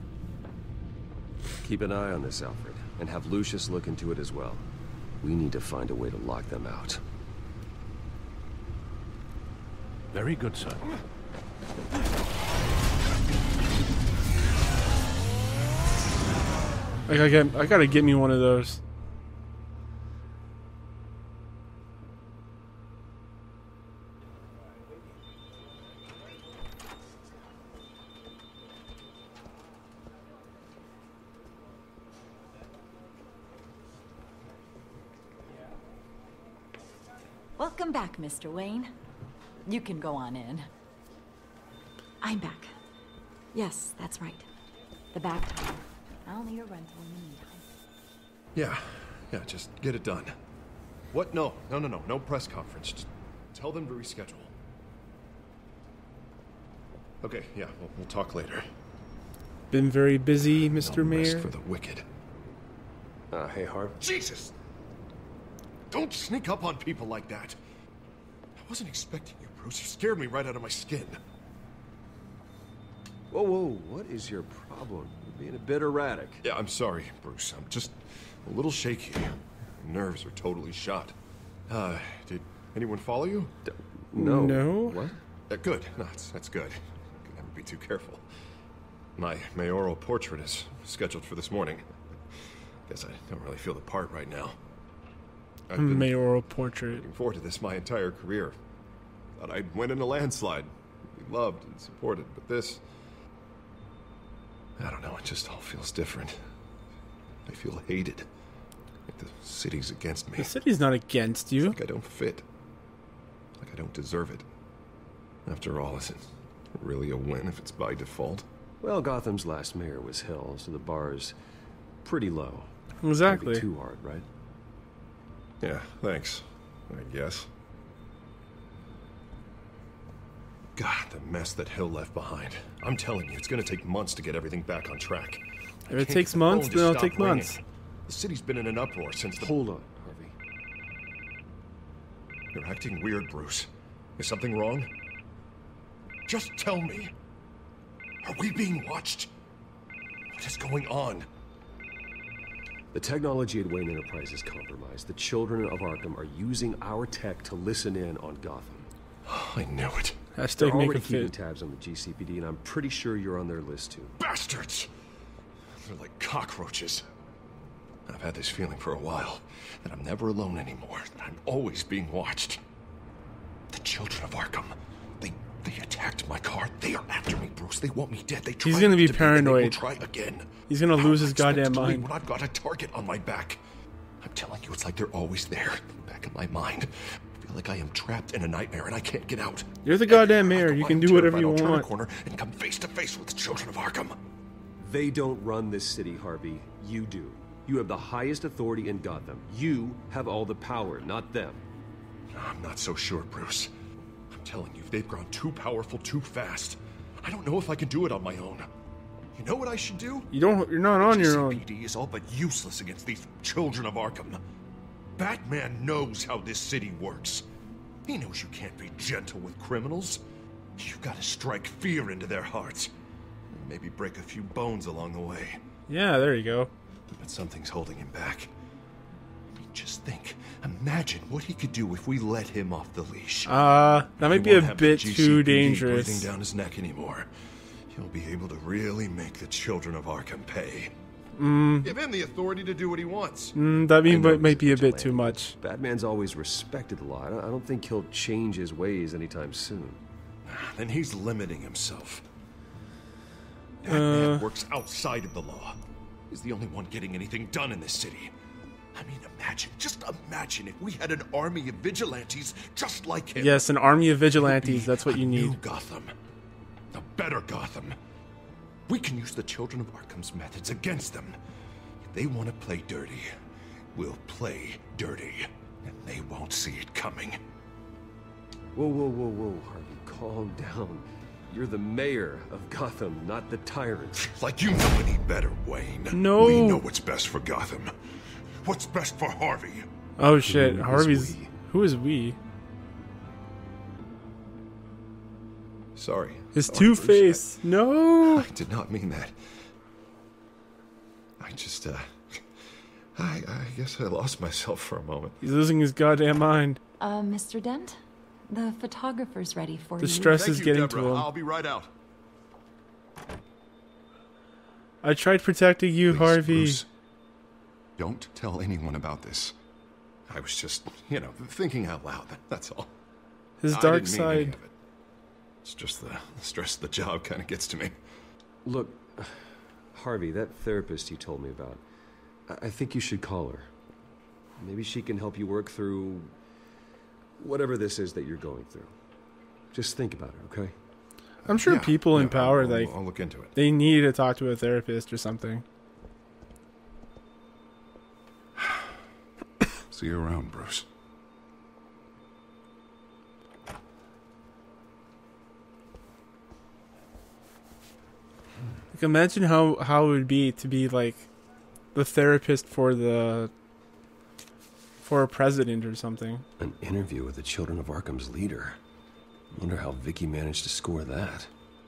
Keep an eye on this, Alfred, and have Lucius look into it as well. We need to find a way to lock them out. Very good, sir. I gotta get, I gotta get me one of those. Welcome back, Mister Wayne. You can go on in. I'm back. Yes, that's right. The back time. I'll need a rental in the meantime. Yeah, yeah, just get it done. What? No, no, no, no, no press conference. Just tell them to reschedule. Okay, yeah, we'll, we'll talk later. Been very busy, Mister No rest Mayor. for the wicked. Uh, hey, Harv. Jesus! Don't sneak up on people like that. I wasn't expecting you, Bruce. You scared me right out of my skin. Whoa, whoa, what is your problem? You're being a bit erratic. Yeah, I'm sorry, Bruce. I'm just a little shaky. My nerves are totally shot. Uh, did anyone follow you? D no. No? What? Uh, good. No, that's, that's good. Could never be too careful. My mayoral portrait is scheduled for this morning. Guess I don't really feel the part right now. I've been Mayoral portrait. looking forward to this my entire career. Thought I'd win in a landslide. Be loved and supported, but this... I don't know, it just all feels different. I feel hated. Like the city's against me. The city's not against you. Like I don't fit. Like I don't deserve it. After all, is it really a win if it's by default? Well, Gotham's last mayor was Hill, so the bar's pretty low. Exactly. Can't be too hard, right? Yeah, thanks. I guess. God, the mess that Hill left behind. I'm telling you, it's gonna take months to get everything back on track. If it takes months, then it'll take months. The city's been in an uproar since the... Hold on, Harvey. You're acting weird, Bruce. Is something wrong? Just tell me. Are we being watched? What is going on? The technology at Wayne Enterprise is compromised. The children of Arkham are using our tech to listen in on Gotham. I knew it. They're Hashtag make already a keeping fit. tabs on the G C P D, and I'm pretty sure you're on their list too. Bastards! They're like cockroaches. I've had this feeling for a while, that I'm never alone anymore, that I'm always being watched. The children of Arkham, they they attacked my car. They are after me, Bruce. They want me dead. They tried He's gonna be to me, and they will paranoid. try again. He's gonna How lose am I his supposed goddamn to leave mind. when I've got a target on my back. I'm telling you, it's like they're always there, back in my mind. I feel like I am trapped in a nightmare and I can't get out. You're the goddamn mayor. You I can am do whatever terrified you I'll turn a want. corner and come face to face with the children of Arkham. They don't run this city, Harvey. You do. You have the highest authority in Gotham. You have all the power, not them. I'm not so sure, Bruce. I'm telling you, they've grown too powerful too fast. I don't know if I can do it on my own. You know what I should do? You don't. You're not on your own. G C P D is all but useless against these children of Arkham. Batman knows how this city works. He knows you can't be gentle with criminals. You've got to strike fear into their hearts. And maybe break a few bones along the way. Yeah, there you go. But something's holding him back. I mean, just think. Imagine what he could do if we let him off the leash. Uh, that might He be a won't have the bit G C P too D dangerous. breathing down his neck anymore. He'll be able to really make the children of Arkham pay. Mm, Give him the authority to do what he wants. mm, that mean, I know might, might he's be a bit vigilante. too much. Batman's always respected the law. I don't, I don't think he'll change his ways anytime soon. Then he's limiting himself. Batman Uh. works outside of the law. He's the only one getting anything done in this city. I mean, imagine, just imagine if we had an army of vigilantes just like him. Yes, an army of vigilantes. That's what you New need. Gotham. A better Gotham. We can use the children of Arkham's methods against them. If they want to play dirty, we'll play dirty. And they won't see it coming. Whoa, whoa, whoa, whoa, Harvey, calm down. You're the mayor of Gotham, not the tyrant. Like you know any better, Wayne. No. We know what's best for Gotham. What's best for Harvey. Oh shit, Who is Harvey's. we? Who is we? Sorry. His Sorry, Two Bruce. Face. No. I did not mean that. I just, uh... I, I guess I lost myself for a moment. He's losing his goddamn mind. Uh, Mister Dent? The photographer's ready for The you. stress Thank is you, getting Deborah. to him. I'll be right out. I tried protecting you, Please, Harvey. Bruce, Don't tell anyone about this. I was just, you know, thinking out loud. That's all. His I dark didn't mean any side. of it. It's just the stress of the job kind of gets to me. Look, Harvey, that therapist you told me about, I, I think you should call her. Maybe she can help you work through whatever this is that you're going through. Just think about it, okay? I'm sure Yeah, people in yeah, power, I'll- like, I'll look into it. they need to talk to a therapist or something. See you around, Bruce. Like, imagine how, how it would be to be, like, the therapist for the... for a president or something. An interview with the Children of Arkham's leader. Wonder how Vicky managed to score that.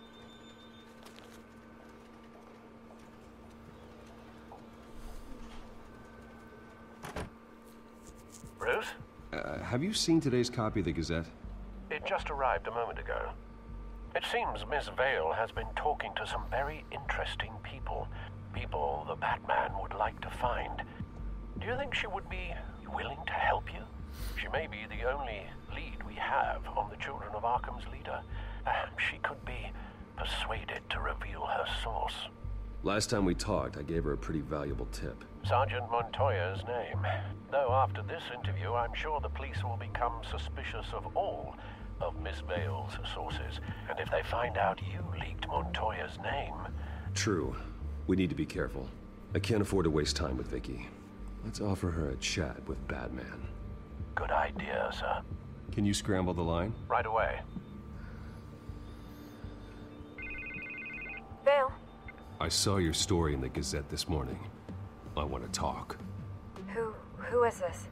Bruce? Uh, have you seen today's copy of the Gazette? It just arrived a moment ago. It seems Miss Vale has been talking to some very interesting people. People the Batman would like to find. Do you think she would be willing to help you? She may be the only lead we have on the Children of Arkham's leader. Perhaps she could be persuaded to reveal her source. Last time we talked, I gave her a pretty valuable tip. Sergeant Montoya's name. Though after this interview, I'm sure the police will become suspicious of all of Miss Vale's sources. And if they find out you leaked Montoya's name... True. We need to be careful. I can't afford to waste time with Vicky. Let's offer her a chat with Batman. Good idea, sir. Can you scramble the line? Right away. Vale, I saw your story in the Gazette this morning. I want to talk. who, who is this?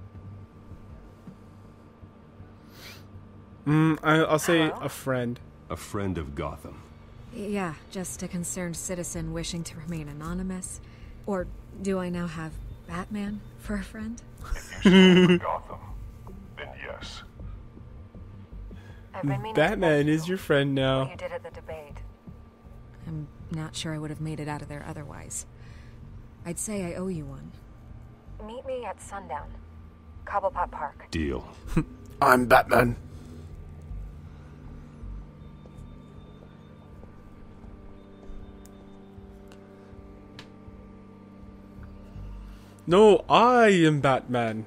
Mm, I, I'll say Hello? a friend. A friend of Gotham. Yeah, just a concerned citizen wishing to remain anonymous. Or do I now have Batman for a friend? If you spoke Gotham, then yes. I've been meaning Batman to is your friend what now. you did at the debate. I'm not sure I would have made it out of there otherwise. I'd say I owe you one. Meet me at sundown. Cobblepot Park. Deal. I'm Batman. No, I am Batman.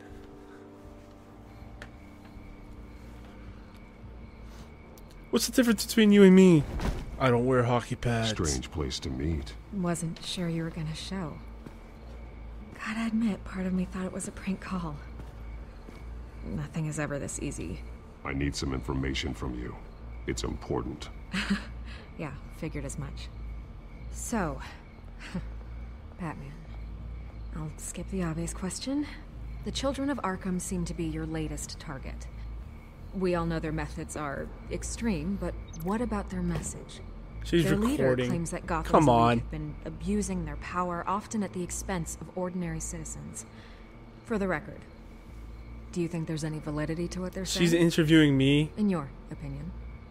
What's the difference between you and me? I don't wear hockey pads. Strange place to meet. Wasn't sure you were gonna show. Gotta admit, part of me thought it was a prank call. Nothing is ever this easy. I need some information from you. It's important. Yeah, figured as much. So, Batman. I'll skip the obvious question. The Children of Arkham seem to be your latest target. We all know their methods are extreme, but what about their message? She's their leader recording. claims that Gotham's Come elite on. have been abusing their power, often at the expense of ordinary citizens. For the record, do you think there's any validity to what they're saying? She's interviewing me. In your opinion.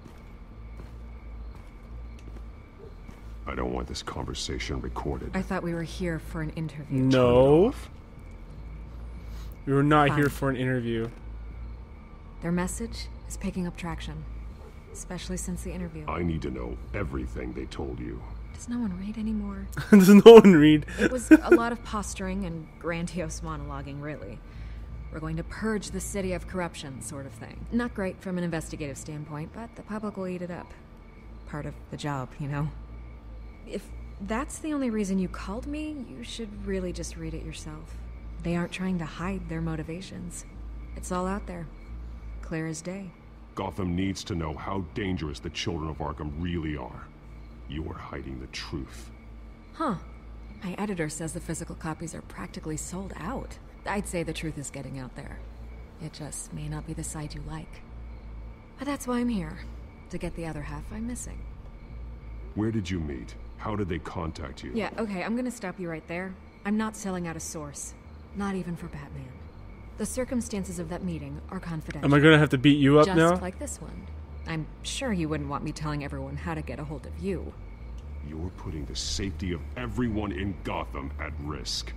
I don't want this conversation recorded. I thought we were here for an interview. No. We were not Fine. here for an interview. Their message is picking up traction, especially since the interview. I need to know everything they told you. Does no one read anymore? Does no one read? It was a lot of posturing and grandiose monologuing, really. We're going to purge the city of corruption, sort of thing. Not great from an investigative standpoint, but the public will eat it up. Part of the job, you know? If that's the only reason you called me, you should really just read it yourself. They aren't trying to hide their motivations. It's all out there. Clear as day. Gotham needs to know how dangerous the Children of Arkham really are. You are hiding the truth. Huh. My editor says the physical copies are practically sold out. I'd say the truth is getting out there. It just may not be the side you like. But that's why I'm here. To get the other half I'm missing. Where did you meet? How did they contact you? Yeah, okay, I'm gonna stop you right there. I'm not selling out a source. Not even for Batman. The circumstances of that meeting are confidential. Am I gonna have to beat you up Just now? Just like this one. I'm sure you wouldn't want me telling everyone how to get a hold of you. You're putting the safety of everyone in Gotham at risk.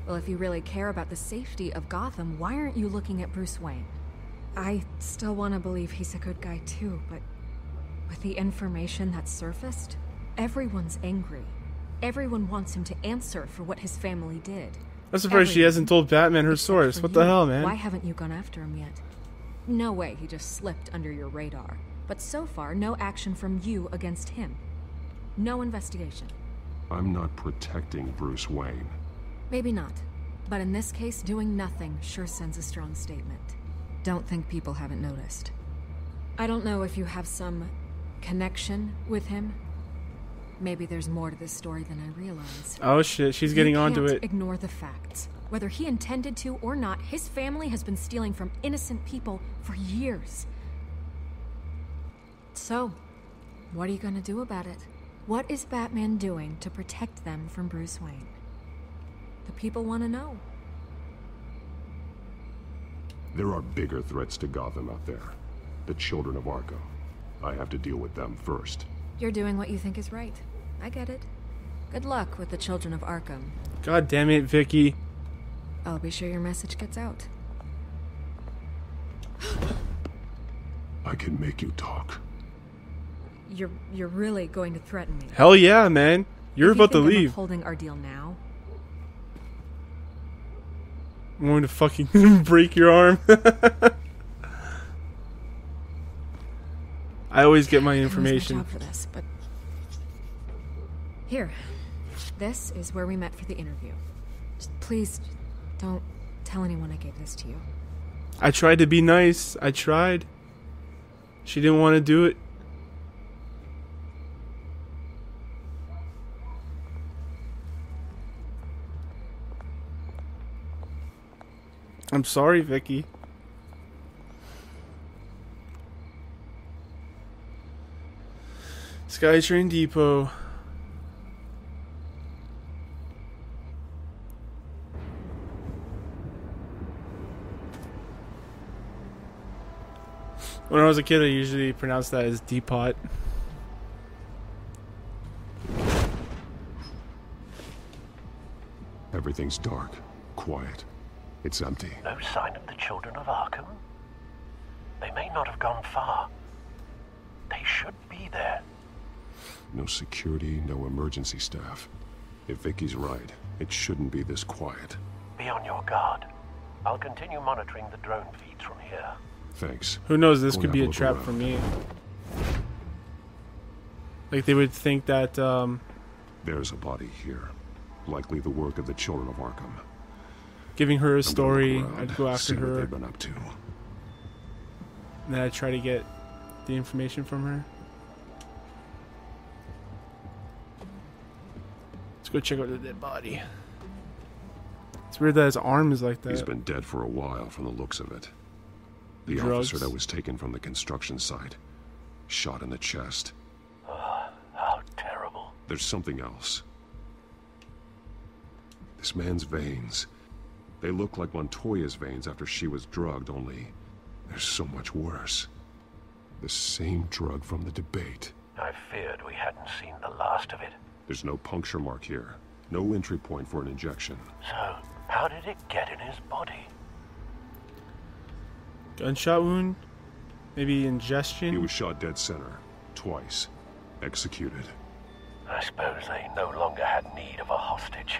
Well, if you really care about the safety of Gotham, why aren't you looking at Bruce Wayne? I still want to believe he's a good guy too, but with the information that surfaced, everyone's angry. Everyone wants him to answer for what his family did. I'm surprised she hasn't told Batman her source. What the hell, man? Why haven't you gone after him yet? No way he just slipped under your radar. But so far, no action from you against him. No investigation. I'm not protecting Bruce Wayne. Maybe not. But in this case, doing nothing sure sends a strong statement. Don't think people haven't noticed. I don't know if you have some connection with him. Maybe there's more to this story than I realized. Oh shit, she's getting onto it. Ignore the facts. Whether he intended to or not, his family has been stealing from innocent people for years. So, what are you gonna do about it? What is Batman doing to protect them from Bruce Wayne? The people want to know. There are bigger threats to Gotham out there. The children of Arkham. I have to deal with them first. You're doing what you think is right. I get it. Good luck with the children of Arkham. God damn it, Vicky. I'll be sure your message gets out. I can make you talk. You're you're really going to threaten me? Hell yeah, man. You're If you about to think I'm leave. upholding our deal now? I'm going to fucking break your arm. I always get my information. I lose my job for this, but here, this is where we met for the interview. Just please, don't tell anyone I gave this to you. I tried to be nice. I tried. She didn't want to do it. I'm sorry, Vicky. Skytrain Depot. When I was a kid, I usually pronounced that as Depot. Everything's dark, quiet. It's empty. No sign of the children of Arkham? They may not have gone far. They should be there. No security, no emergency staff. If Vicky's right, it shouldn't be this quiet. Be on your guard. I'll continue monitoring the drone feeds from here. Thanks. Who knows, this Go could and be have a look trap around. for me. Like, they would think that, um... There's a body here. Likely the work of the children of Arkham. giving her a I'm gonna story, look around, I'd go after see what her. they've been up to. And then I'd try to get the information from her. Let's go check out the dead body. It's weird that his arm is like that. He's been dead for a while from the looks of it. The Drugs. officer that was taken from the construction site. Shot in the chest. Oh, how terrible. There's something else. This man's veins. They look like Montoya's veins after she was drugged, only they're so much worse. The same drug from the debate. I feared we hadn't seen the last of it. There's no puncture mark here. No entry point for an injection. So, how did it get in his body? Gunshot wound? Maybe ingestion? He was shot dead center. Twice. Executed. I suppose they no longer had need of a hostage.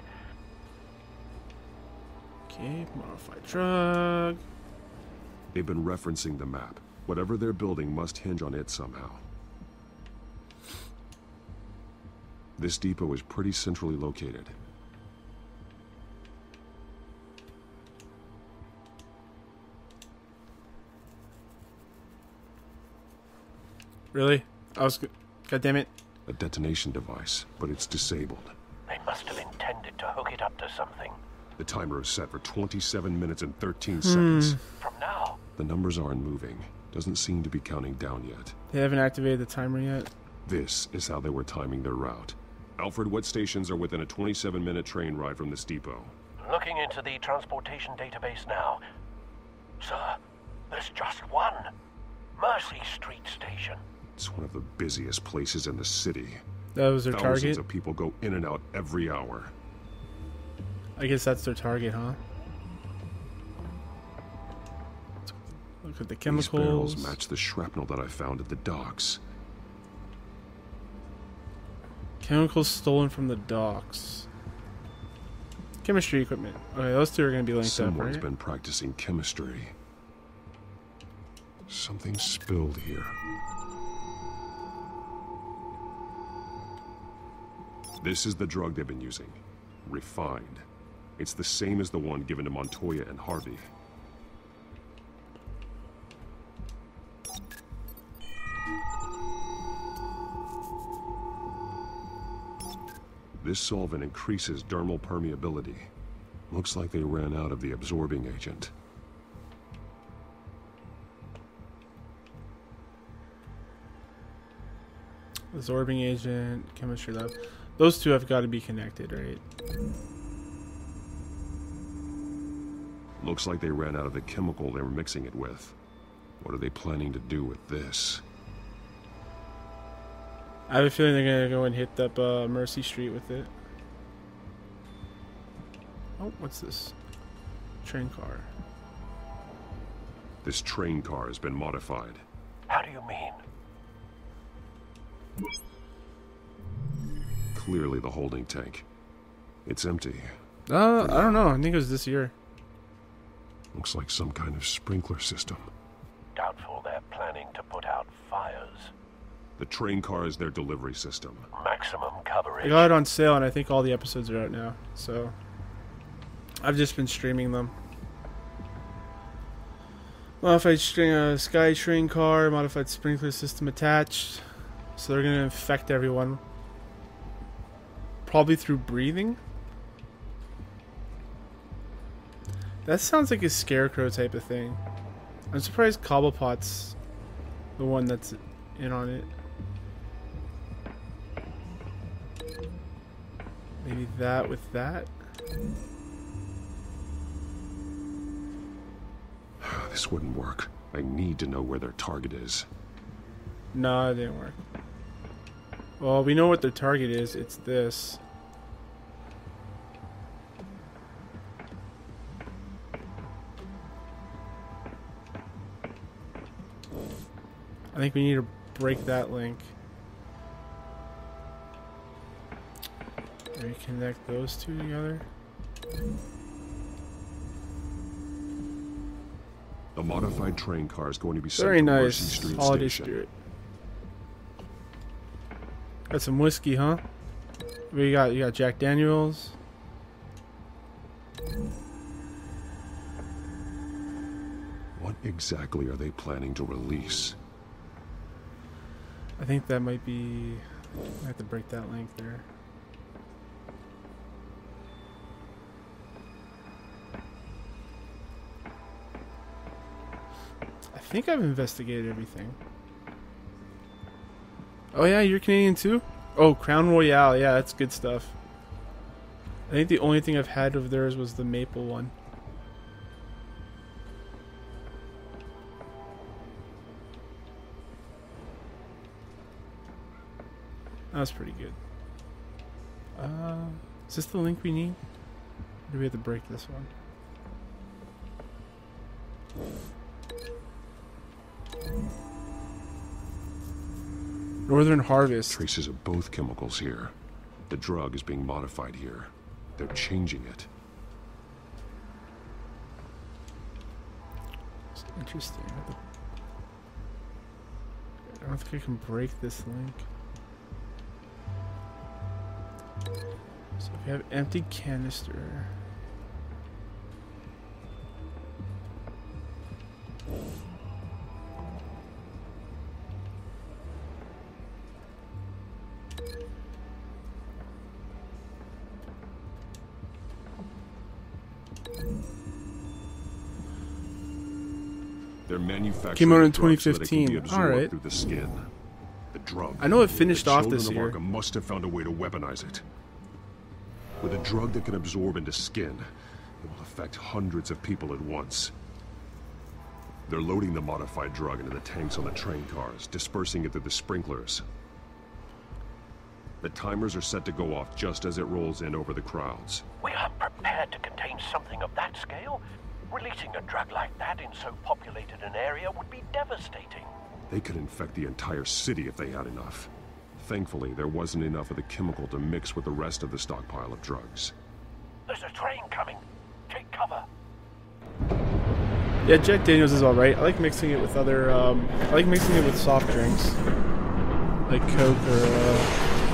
Okay, modified drug. They've been referencing the map. Whatever they're building must hinge on it somehow. This depot is pretty centrally located. Really? I was... God damn it. A detonation device, but it's disabled. They must have intended to hook it up to something. The timer is set for twenty-seven minutes and thirteen Hmm. seconds. From now? The numbers aren't moving. Doesn't seem to be counting down yet. They haven't activated the timer yet. This is how they were timing their route. Alfred, what stations are within a twenty-seven minute train ride from this depot? Looking into the transportation database now. Sir, there's just one. Mercy Street Station. It's one of the busiest places in the city. That was their Thousands target? of people go in and out every hour. I guess that's their target, huh? Look at the chemicals. These barrels match the shrapnel that I found at the docks. Chemicals stolen from the docks. Chemistry equipment. Okay, those two are going to be linked Someone's up, right? Someone's been practicing chemistry. Something spilled here. This is the drug they've been using. Refined. It's the same as the one given to Montoya and Harvey. This solvent increases dermal permeability. Looks like they ran out of the absorbing agent. Absorbing agent, chemistry lab. Those two have got to be connected, right? Looks like they ran out of the chemical they were mixing it with. What are they planning to do with this? I have a feeling they're gonna go and hit up uh, Mercy Street with it. Oh, what's this? Train car. This train car has been modified. How do you mean? Clearly the holding tank. It's empty. Uh, I don't know. I think it was this year. Looks like some kind of sprinkler system. Doubtful they're planning to put out fires. The train car is their delivery system. Maximum coverage. I got it on sale, and I think all the episodes are out now. So I've just been streaming them. Modified string, uh, sky train car, modified sprinkler system attached. So they're gonna infect everyone. Probably through breathing. That sounds like a scarecrow type of thing. I'm surprised Cobblepot's the one that's in on it. Maybe that with that. This wouldn't work. I need to know where their target is. No, it didn't work. Well, we know what their target is. It's this. I think we need to break that link. Reconnect those two together. The modified train car is going to be sent Very to nice. Mercy Street Holiday Station. spirit. Got some whiskey, huh? We got you got Jack Daniels. What exactly are they planning to release? I think that might be. I have to break that link there. I think I've investigated everything. Oh yeah, you're Canadian too? Oh, Crown Royale, yeah, that's good stuff. I think the only thing I've had of theirs was the maple one. That was pretty good. Uh, is this the link we need? Or do we have to break this one? Northern Harvest. Traces of both chemicals here. The drug is being modified here. They're changing it. It's interesting. I don't think I can break this link. So if you have empty canister. They're manufacturing Came out in drugs so that it can be twenty fifteen. absorbed All right. through the skin. The drug. I know it finished the off children this of year. Arkham must have found a way to weaponize it. With a drug that can absorb into skin, it will affect hundreds of people at once. They're loading the modified drug into the tanks on the train cars, dispersing it through the sprinklers. The timers are set to go off just as it rolls in over the crowds. We are prepared. prepared to contain something of that scale? Releasing a drug like that in so populated an area would be devastating. They could infect the entire city if they had enough. Thankfully, there wasn't enough of the chemical to mix with the rest of the stockpile of drugs. There's a train coming. Take cover. Yeah, Jack Daniels is alright. I like mixing it with other, um, I like mixing it with soft drinks. Like Coke or, uh,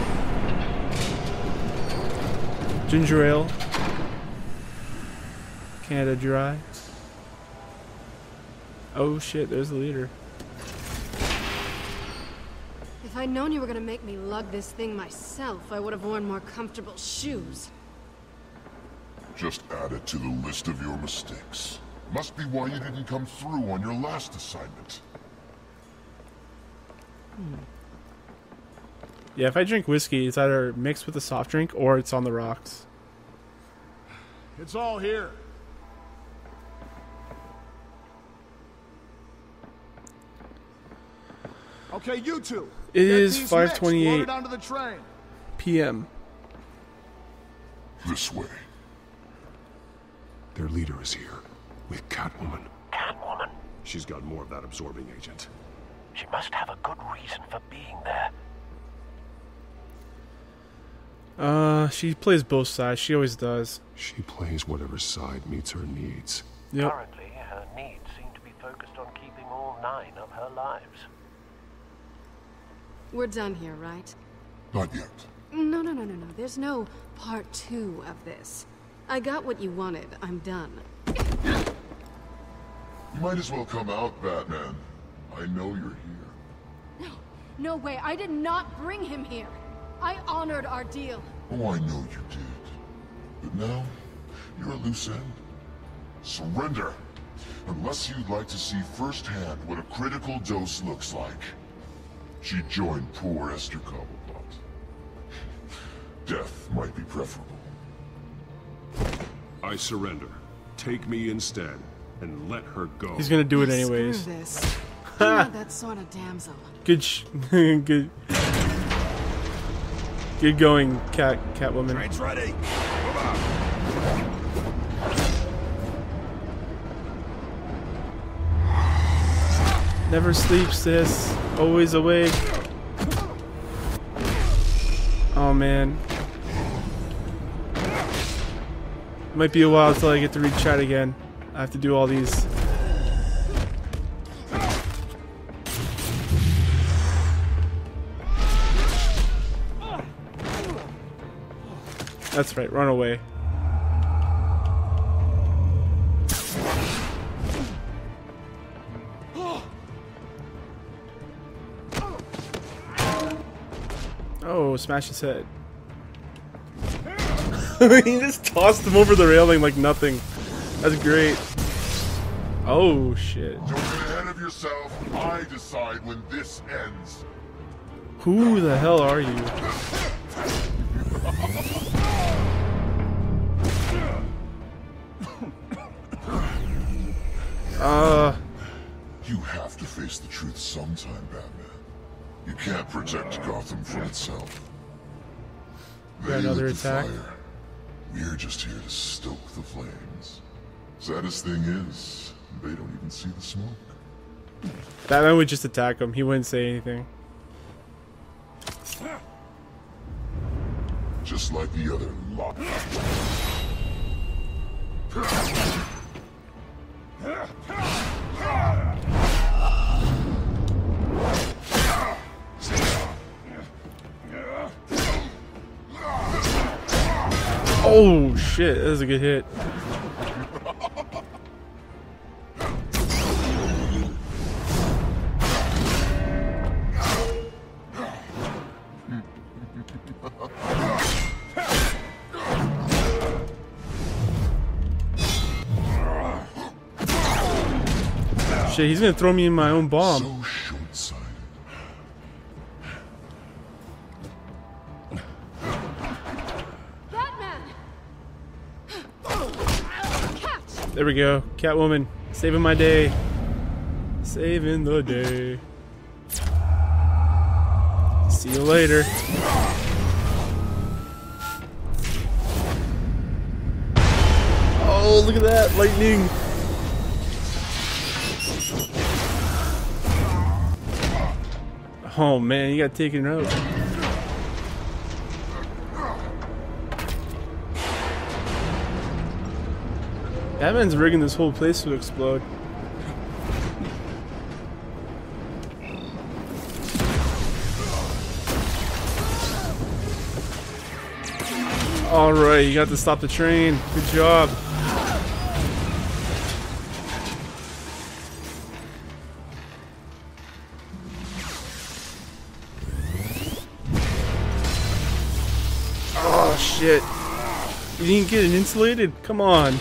ginger ale. Canada Dry. Oh shit, there's the leader. If I'd known you were gonna make me lug this thing myself, I would have worn more comfortable shoes. Just add it to the list of your mistakes. Must be why you didn't come through on your last assignment. Hmm. Yeah, if I drink whiskey, it's either mixed with a soft drink or it's on the rocks. It's all here. Okay, you two. It Get is these five mixed, twenty-eight loaded onto the train. P M This way. Their leader is here, with Catwoman. Catwoman? She's got more of that absorbing agent. She must have a good reason for being there. Uh, she plays both sides. She always does. She plays whatever side meets her needs. Yep. Currently, her needs seem to be focused on keeping all nine of her lives. We're done here, right? Not yet. No, no, no, no, no. There's no part two of this. I got what you wanted. I'm done. You might as well come out, Batman. I know you're here. No, no way. I did not bring him here. I honored our deal. Oh, I know you did. But now, you're a loose end. Surrender. Unless you'd like to see firsthand what a critical dose looks like. She joined poor Esther Cobblepot. Death might be preferable. I surrender. Take me instead, and let her go. He's gonna do it anyways. Screw this. I'm not that sort of damsel. Good, sh good, good going, Cat Catwoman. Train's ready. Never sleeps, sis. Always awake. Oh man. Might be a while until I get to read chat again. I have to do all these. That's right, run away. Oh, smash his head. He just tossed him over the railing like nothing. That's great. Oh, shit. Don't get ahead of yourself. I decide when this ends. Who the hell are you? Uh... You have to face the truth sometime, Batman. You can't protect Gotham from itself. They another lit the attack. fire. We're just here to stoke the flames. Saddest thing is, they don't even see the smoke. Batman would just attack him. He wouldn't say anything. Just like the other lot. Oh shit, that was a good hit. Shit, he's gonna throw me in my own bomb. So short-sighted. There we go. Catwoman. Saving my day. Saving the day. See you later. Oh, look at that lightning! Oh man, you got taken out. Batman's rigging this whole place to explode. Alright, you got to stop the train. Good job. Oh shit. You didn't get it insulated? Come on.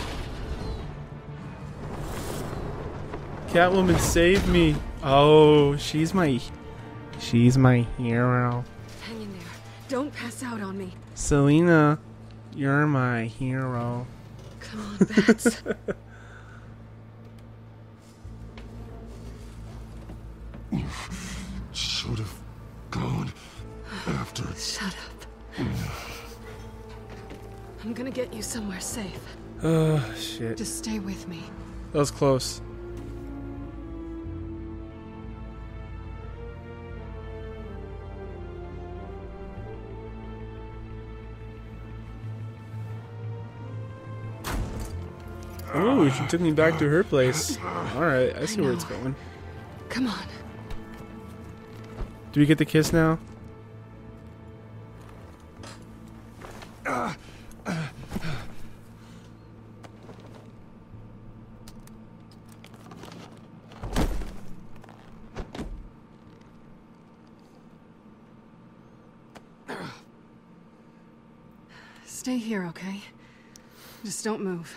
Catwoman, save me. Oh, she's my... She's my hero. Hang in there. Don't pass out on me. Selina, you're my hero. Come on, Bats. You should have gone after... Shut up. I'm gonna get you somewhere safe. Oh, shit. Just stay with me. That was close. Ooh, she took me back to her place. Alright, I see I where it's going. Come on. Do we get the kiss now? Uh, uh, Stay here, okay? Just don't move.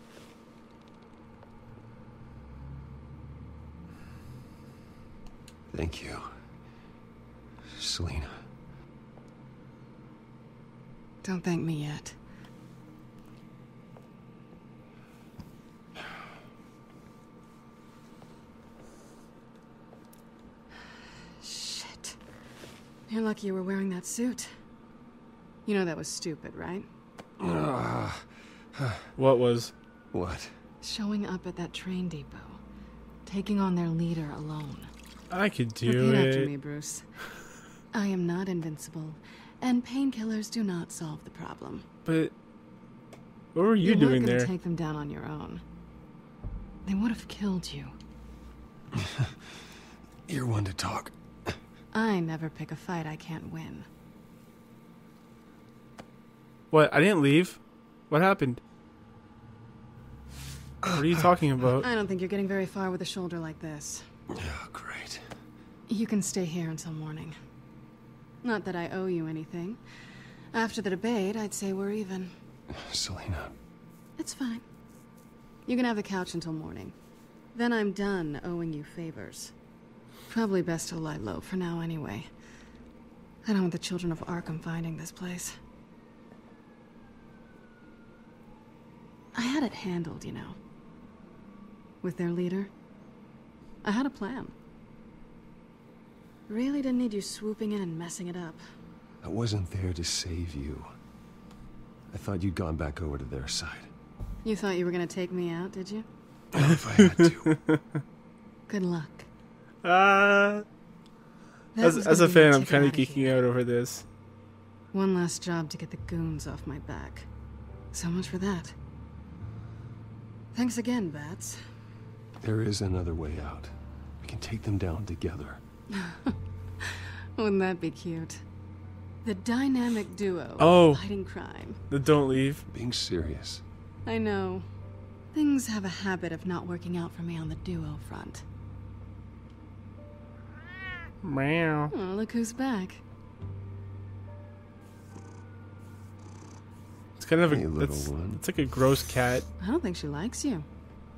Thank you, Selina. Don't thank me yet. Shit. You're lucky you were wearing that suit. You know that was stupid, right? Uh, what was? What? Showing up at that train depot. Taking on their leader alone. I could do Repeat it. after me, Bruce. I am not invincible, and painkillers do not solve the problem. But what were you, you doing weren't gonna there? Take them down on your own. They would have killed you. You're one to talk. I never pick a fight I can't win. What? I didn't leave. What happened? What are you talking about? I don't think you're getting very far with a shoulder like this. Oh, great. You can stay here until morning. Not that I owe you anything. After the debate, I'd say we're even. Selina. It's fine. You can have the couch until morning. Then I'm done owing you favors. Probably best to lie low for now anyway. I don't want the children of Arkham finding this place. I had it handled, you know. With their leader. I had a plan. Really didn't need you swooping in and messing it up. I wasn't there to save you. I thought you'd gone back over to their side. You thought you were gonna take me out, did you? Well, if I had to. Good luck. Uh, as as a fan, I'm kind of geeking out over this. One last job to get the goons off my back. So much for that. Thanks again, Bats. There is another way out. We can take them down together. Wouldn't that be cute? The dynamic duo Oh, fighting crime. The don't leave. Being serious. I know. Things have a habit of not working out for me on the duo front. Meow. Oh, look who's back. It's kind of a Hey, little it's, one. it's like a gross cat. I don't think she likes you.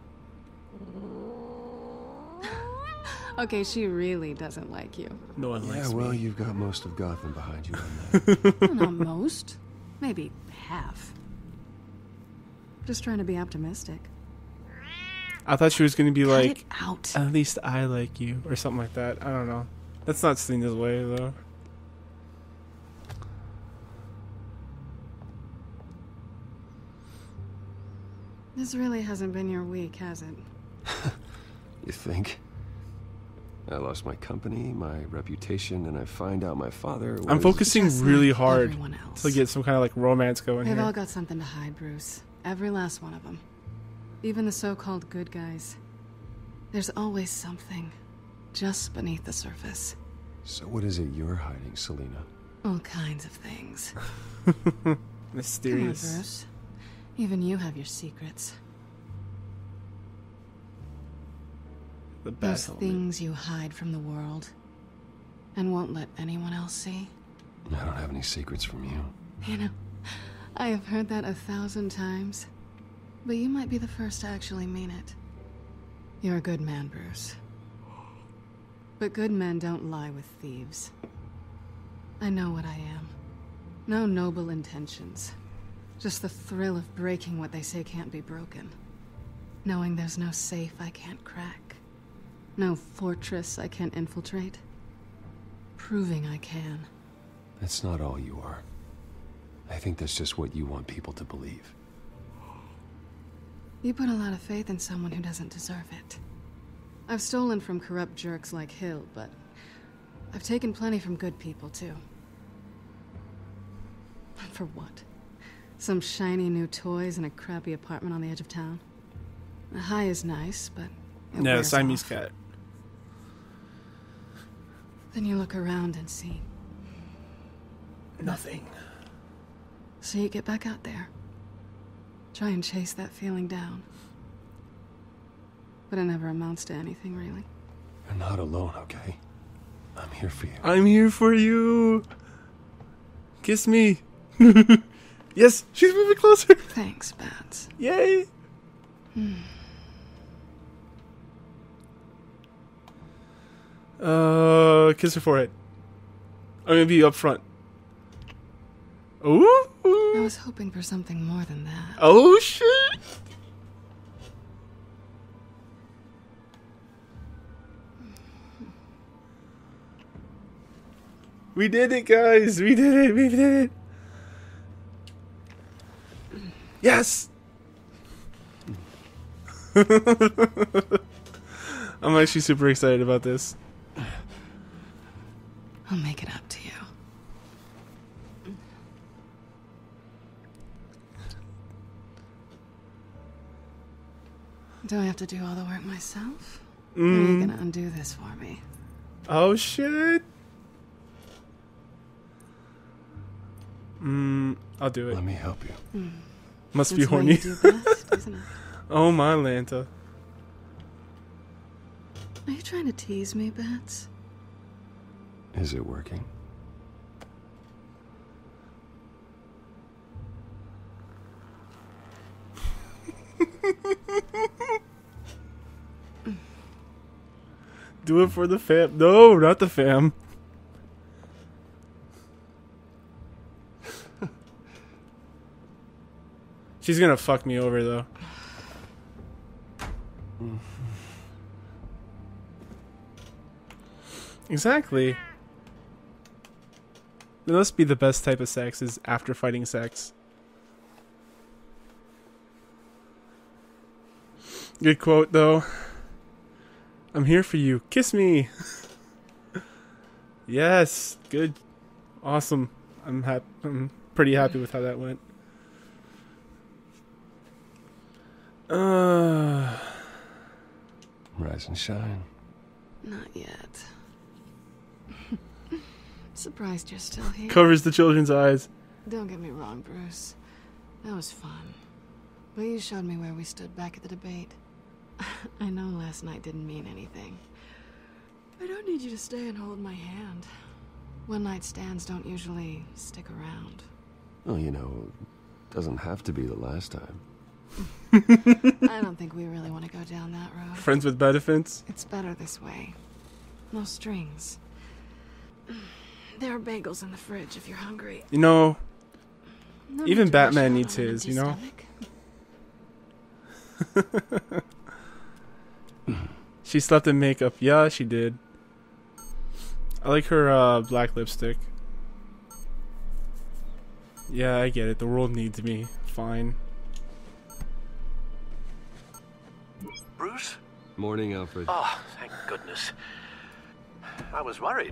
Okay, she really doesn't like you. No one Yeah, likes well, me. you've got most of Gotham behind you on that. Well, not most. Maybe half. Just trying to be optimistic. I thought she was going to be Cut like, it out. at least I like you, or something like that. I don't know. That's not Selina's way, though. This really hasn't been your week, has it? You think? I lost my company, my reputation, and I find out my father was... I'm focusing Just really like hard everyone else. to get some kind of like romance going They've here. all got something to hide, Bruce. Every last one of them. Even the so-called good guys. There's always something just beneath the surface. So what is it you're hiding, Selina? All kinds of things. Mysterious. Come on, Bruce. Even you have your secrets. The Those best helmet. things you hide from the world and won't let anyone else see. I don't have any secrets from you. You know, I have heard that a thousand times, but you might be the first to actually mean it. You're a good man, Bruce. But good men don't lie with thieves. I know what I am. No noble intentions. Just the thrill of breaking what they say can't be broken. Knowing there's no safe I can't crack. No fortress I can't infiltrate. Proving I can. That's not all you are. I think that's just what you want people to believe. You put a lot of faith in someone who doesn't deserve it. I've stolen from corrupt jerks like Hill, but I've taken plenty from good people, too. And for what? Some shiny new toys and a crappy apartment on the edge of town? The high is nice, but it Yeah, wears Siamese off. cat. Then you look around and see Nothing. So you get back out there. Try and chase that feeling down. But it never amounts to anything, really. You're not alone, okay? I'm here for you. I'm here for you. Kiss me. Yes, she's moving closer. Thanks, Bats. Yay. Hmm. Uh, kiss her forehead. I'm gonna be up front. Ooh. I was hoping for something more than that. Oh shit. We did it, guys. We did it. We did it. Yes. I'm actually super excited about this. I'll make it up to you. Do I have to do all the work myself? Or are you Mm. gonna undo this for me? Oh shit. Mm, I'll do it. Let me help you. Mm. Must be That's what horny. you do best, isn't it? Oh my Lanta. Are you trying to tease me, Bats? Is it working? Do it for the fam. No, not the fam. She's gonna fuck me over though. Exactly. It must be the best type of sex is after fighting sex. Good quote though. I'm here for you. Kiss me. Yes. Good. Awesome. I'm happy. I'm pretty happy with how that went. Uh, Rise and shine. Not yet. Surprised you're still here. covers the children's eyes. Don't get me wrong, Bruce. That was fun. But you showed me where we stood back at the debate. I know last night didn't mean anything. I don't need you to stay and hold my hand. One night stands don't usually stick around. Well, you know, doesn't have to be the last time. I don't think we really want to go down that road. Friends with benefits. It's better this way. No strings. There are bagels in the fridge if you're hungry. You know, No even need to rush Batman out needs on an his, empty you know? stomach. She slept in makeup. Yeah, she did. I like her uh, black lipstick. Yeah, I get it. The world needs me. Fine. Bruce? Morning, Alfred. Oh, thank goodness. I was worried.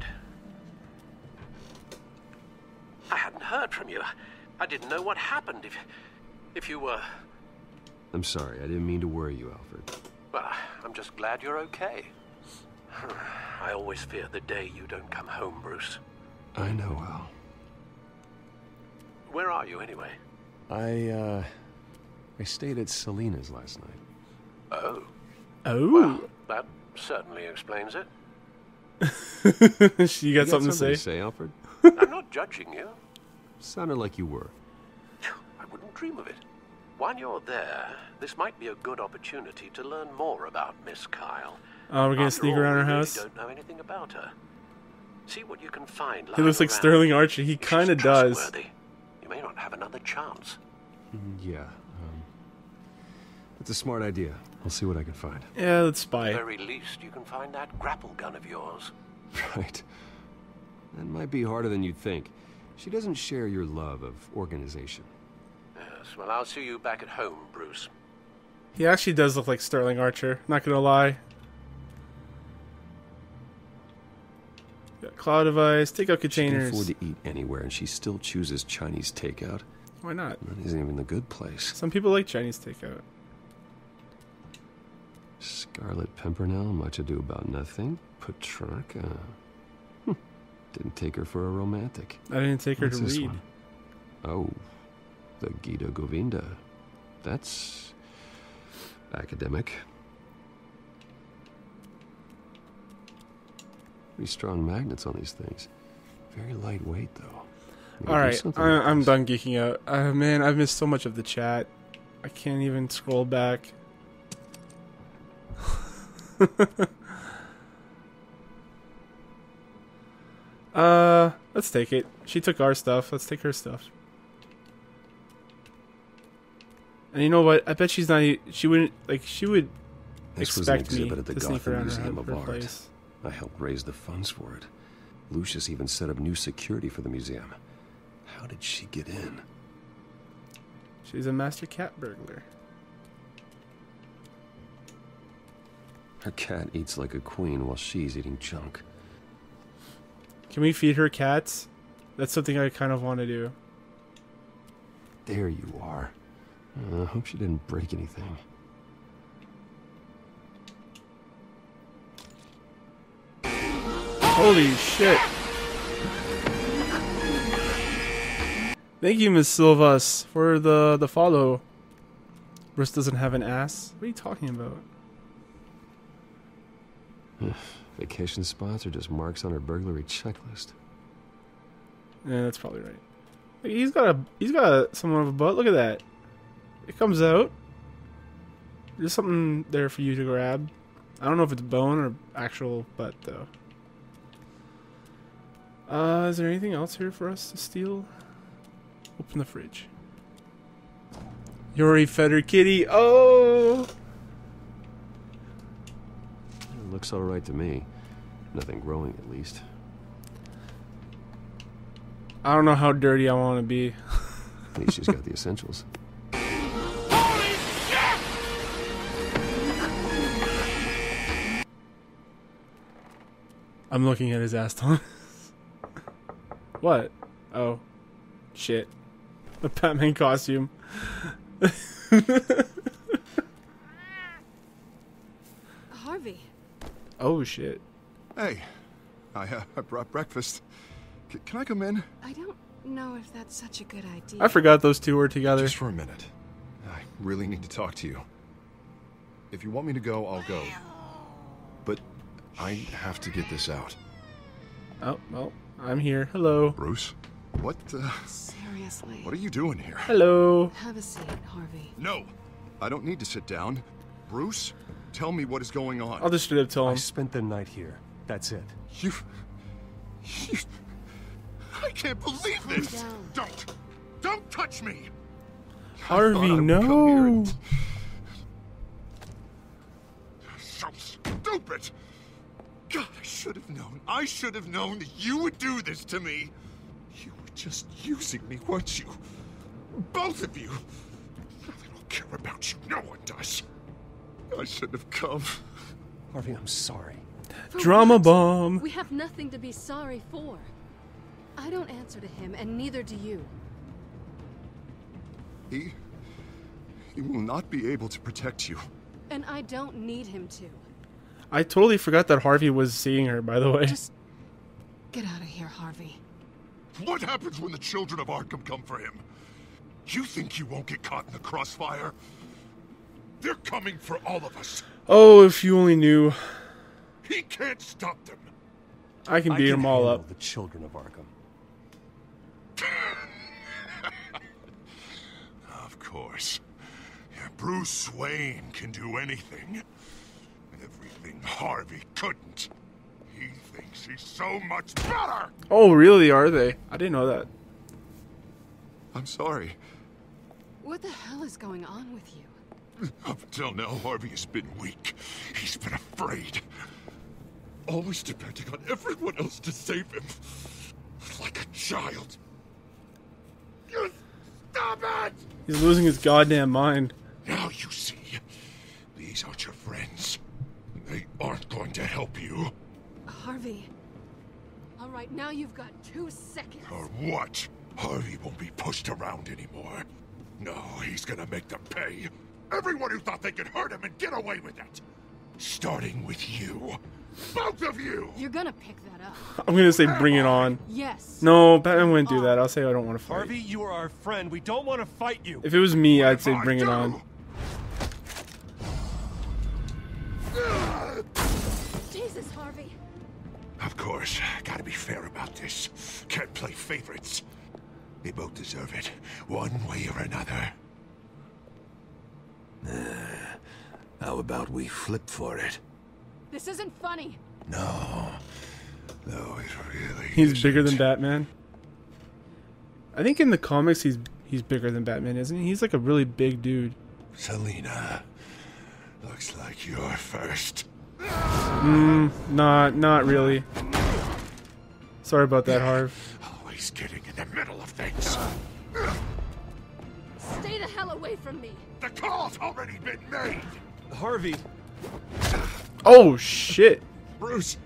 I hadn't heard from you. I didn't know what happened. If, if you were... I'm sorry, I didn't mean to worry you, Alfred. Well, I'm just glad you're okay. I always fear the day you don't come home, Bruce. I know, Al. Where are you, anyway? I, uh... I stayed at Selena's last night. Oh. Oh. Well, that certainly explains it. You got something to say? to say, Alfred? I'm not judging you. Sounded like you were. I wouldn't dream of it. While you're there, this might be a good opportunity to learn more about Miss Kyle. Oh, we're gonna After sneak all, around her we really house? don't know anything about her. See what you can find. He looks like lying Sterling around. Archer. He If she's kind of does. trustworthy, you may not have another chance. Yeah, um... That's a smart idea. I'll see what I can find. Yeah, let's At spy. the very least, you can find that grapple gun of yours. Right. That might be harder than you'd think. She doesn't share your love of organization. Yes, well, I'll see you back at home, Bruce. He actually does look like Sterling Archer. Not gonna lie. Got cloud device, takeout She can containers. afford to eat anywhere, and she still chooses Chinese takeout. Why not? That isn't even the good place. Some people like Chinese takeout. Scarlet Pimpernel, much ado about nothing. Petrarca. Hm. Didn't take her for a romantic. I didn't take her What's to this read. one? Oh, the Gita Govinda. That's academic. Pretty strong magnets on these things. Very lightweight, though. Maybe All do right, something I, with I'm this. done geeking out. Uh, man, I've missed so much of the chat. I can't even scroll back. uh, let's take it. She took our stuff. Let's take her stuff. And you know what? I bet she's not. e- She wouldn't like. She would This was an expect me exhibit at the to sneak Gotham around her, Museum of her Art. place. I helped raise the funds for it. Lucius even set up new security for the museum. How did she get in? She's a master cat burglar. Her cat eats like a queen while she's eating junk. Can we feed her cats? That's something I kind of want to do. There you are. I uh, hope she didn't break anything. Holy shit. Thank you, Miss Silvas, for the, the follow. Bruce doesn't have an ass? What are you talking about? Vacation spots are just marks on her burglary checklist. Yeah, that's probably right. Like, he's got a he's got a, somewhat of a butt. Look at that. It comes out. There's something there for you to grab. I don't know if it's bone or actual butt though. Uh, is there anything else here for us to steal? Open the fridge. Yuri fed her kitty. Oh! It looks alright to me. Nothing growing, at least. I don't know how dirty I want to be. At least she's got the essentials. I'm looking at his ass tone. What? Oh. Shit. The Batman costume. Harvey. Oh, shit. Hey, I, uh, I brought breakfast. C can I come in? I don't know if that's such a good idea. I forgot those two were together. Just for a minute. I really need to talk to you. If you want me to go, I'll go. But I have to get this out. Oh, well, I'm here. Hello. Bruce? What, uh... Seriously. What are you doing here? Hello. Have a seat, Harvey. No! I don't need to sit down. Bruce, tell me what is going on. I'll just straight up tell him. I spent the night here. That's it. You... You... I can't believe this! Don't! Don't touch me! Harvey, no! So stupid! God, I should have known. I should have known that you would do this to me. You were just using me, weren't you? Both of you. I don't care about you. No one does. I shouldn't have come. Harvey, I'm sorry. For Drama what? bomb. We have nothing to be sorry for. I don't answer to him, and neither do you. He... He will not be able to protect you. And I don't need him to. I totally forgot that Harvey was seeing her, by the way. Just get out of here, Harvey. What happens when the children of Arkham come for him? You think you won't get caught in the crossfire? They're coming for all of us. Oh, if you only knew. He can't stop them. I can I beat can them all handle up. The children of Arkham. Of course. Yeah, Bruce Wayne can do anything. Everything Harvey couldn't. He thinks he's so much better! Oh, really, are they? I didn't know that. I'm sorry. What the hell is going on with you? Up until now, Harvey has been weak. He's been afraid. Always depending on everyone else to save him. Like a child. You stop it! He's losing his goddamn mind. Now you see. These aren't your friends. They aren't going to help you. Harvey. All right, now you've got two seconds. Or what? Harvey won't be pushed around anymore. No, he's gonna make them pay. Everyone who thought they could hurt him and get away with it. Starting with you. Both of you! You're gonna pick that up. I'm gonna say bring it on. Yes. No, Batman wouldn't do that. I'll say I don't want to fight. Harvey, you are our friend. We don't want to fight you. If it was me, I'd say bring it on. Jesus, Harvey. Of course, gotta be fair about this. Can't play favorites. They both deserve it, one way or another. Uh, how about we flip for it? This isn't funny. No. No, it really He's isn't. bigger than Batman. I think in the comics he's he's bigger than Batman, isn't he? He's like a really big dude. Selina, looks like you're first. Hmm, not not really. Sorry about that, Harv. Always getting in the middle of things. Stay the hell away from me. The call's already been made. Harvey. Oh shit. Bruce.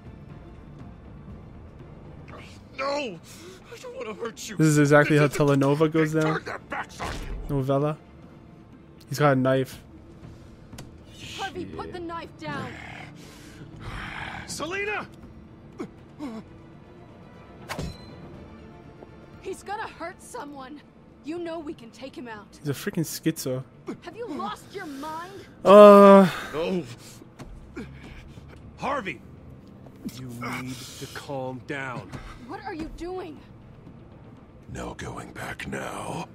No. I don't want to hurt you. This is exactly how This isn't- Telenova goes They down. turned their backs on you. Novella. He's got a knife. Harvey, put the knife down. Selina! He's gonna hurt someone. You know we can take him out. He's a freaking schizo. Have you lost your mind? Uh. No. Harvey! You need to calm down. What are you doing? No going back now.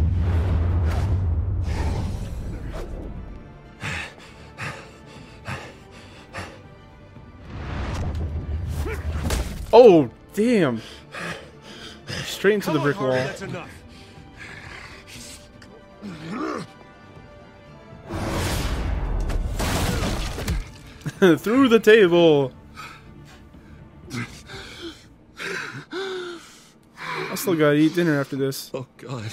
Oh damn! Straight into Come the brick on, Harvey, wall. that's enough. Through the table. I still gotta eat dinner after this. Oh God.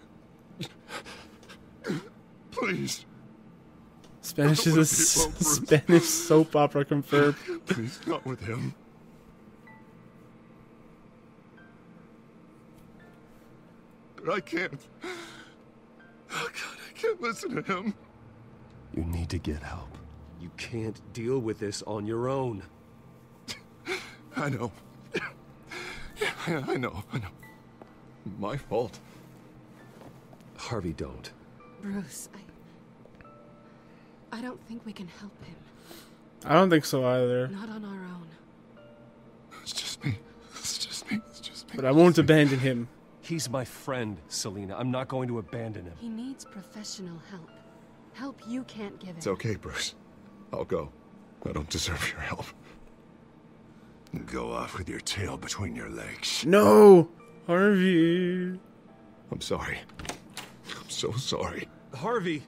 Please. Spanish is a s- Spanish soap opera confirmed. Please, not with him. But I can't. Oh God, I can't listen to him. You need to get help. You can't deal with this on your own. I know. Yeah, I know, I know. My fault. Harvey, don't. Bruce, I... I don't think we can help him. I don't think so either. Not on our own. It's just me. It's just me. It's just me. But I won't abandon him. He's my friend, Selina. I'm not going to abandon him. He needs professional help. Help you can't give him. It's okay, Bruce. I'll go. I don't deserve your help. Go off with your tail between your legs. No! Harvey. I'm sorry. I'm so sorry. Harvey!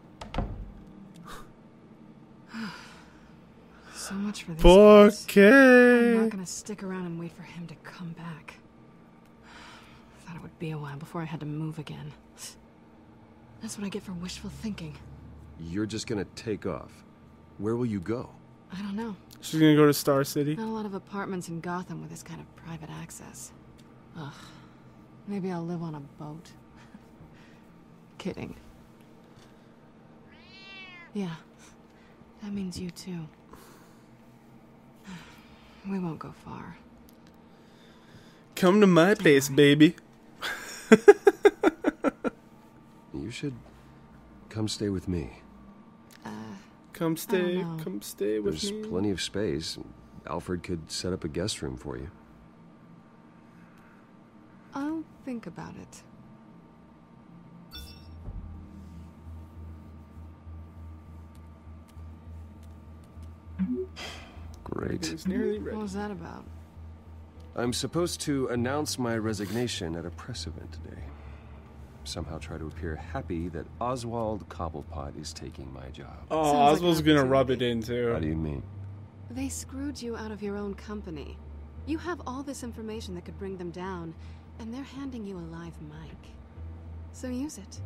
So much for this. Por place. qué? I'm not gonna stick around and wait for him to come back. I thought it would be a while before I had to move again. That's what I get for wishful thinking. You're just gonna take off. Where will you go? I don't know. She's gonna go to Star City. Not a lot of apartments in Gotham with this kind of private access. Ugh. Maybe I'll live on a boat. Kidding. Yeah. That means you too. We won't go far. Come to my place, baby. You should come stay with me. Uh, come stay, know. come stay with There's me. There's plenty of space. Alfred could set up a guest room for you. I'll think about it. Great. It's nearly ready. What was that about? I'm supposed to announce my resignation at a press event today. Somehow try to appear happy that Oswald Cobblepot is taking my job. Oh, Sounds Oswald's like gonna rub it in too. How do you mean? They screwed you out of your own company. You have all this information that could bring them down, and they're handing you a live mic. So use it.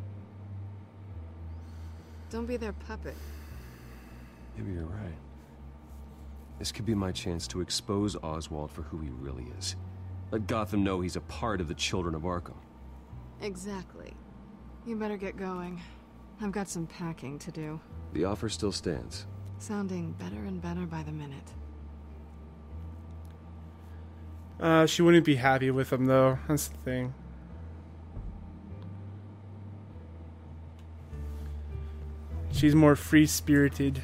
Don't be their puppet. Maybe you're right. This could be my chance to expose Oswald for who he really is. Let Gotham know he's a part of the Children of Arkham. Exactly. You better get going. I've got some packing to do. The offer still stands. Sounding better and better by the minute. Uh, she wouldn't be happy with him though. That's the thing. She's more free-spirited.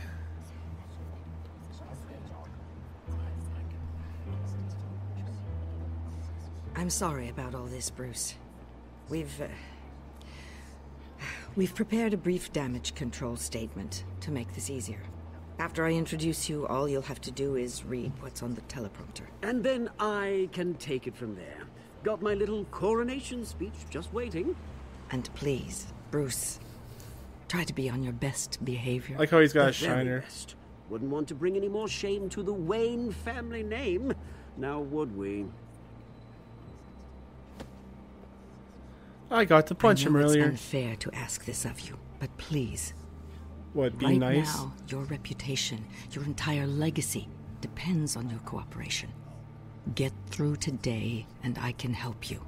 I'm sorry about all this, Bruce. We've, uh, we've prepared a brief damage control statement to make this easier. After I introduce you, all you'll have to do is read what's on the teleprompter. And then I can take it from there. Got my little coronation speech just waiting. And please, Bruce, try to be on your best behavior. I like how he's got The a shiner. very best. Wouldn't want to bring any more shame to the Wayne family name, now would we? I got to punch I him know earlier. It's unfair to ask this of you, but please. What, be right nice? now, your reputation, your entire legacy, depends on your cooperation. Get through today, and I can help you.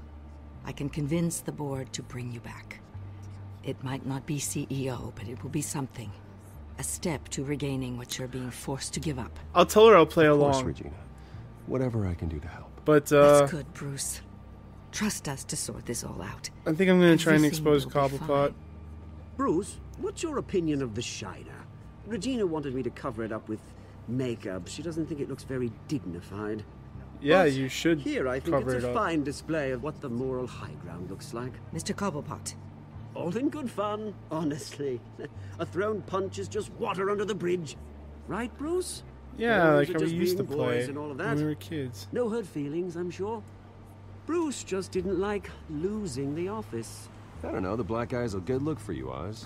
I can convince the board to bring you back. It might not be C E O, but it will be something. A step to regaining what you're being forced to give up. I'll tell her I'll play Of course, along. Regina. Whatever I can do to help. But uh, That's good, Bruce. Trust us to sort this all out. I think I'm gonna try and Everything expose will be Cobblepot. Bruce, what's your opinion of the Shiner? Regina wanted me to cover it up with makeup. She doesn't think it looks very dignified. Yeah, But you should Here, I think cover it's it a up. fine display of what the moral high ground looks like. Mister Cobblepot. All in good fun, honestly. A thrown punch is just water under the bridge. Right, Bruce? Yeah, Boys like are how we just used to being play boys and all of when that. we were kids. No hurt feelings, I'm sure. Bruce just didn't like losing the office. I don't know, the black eye's a good look for you, Oz.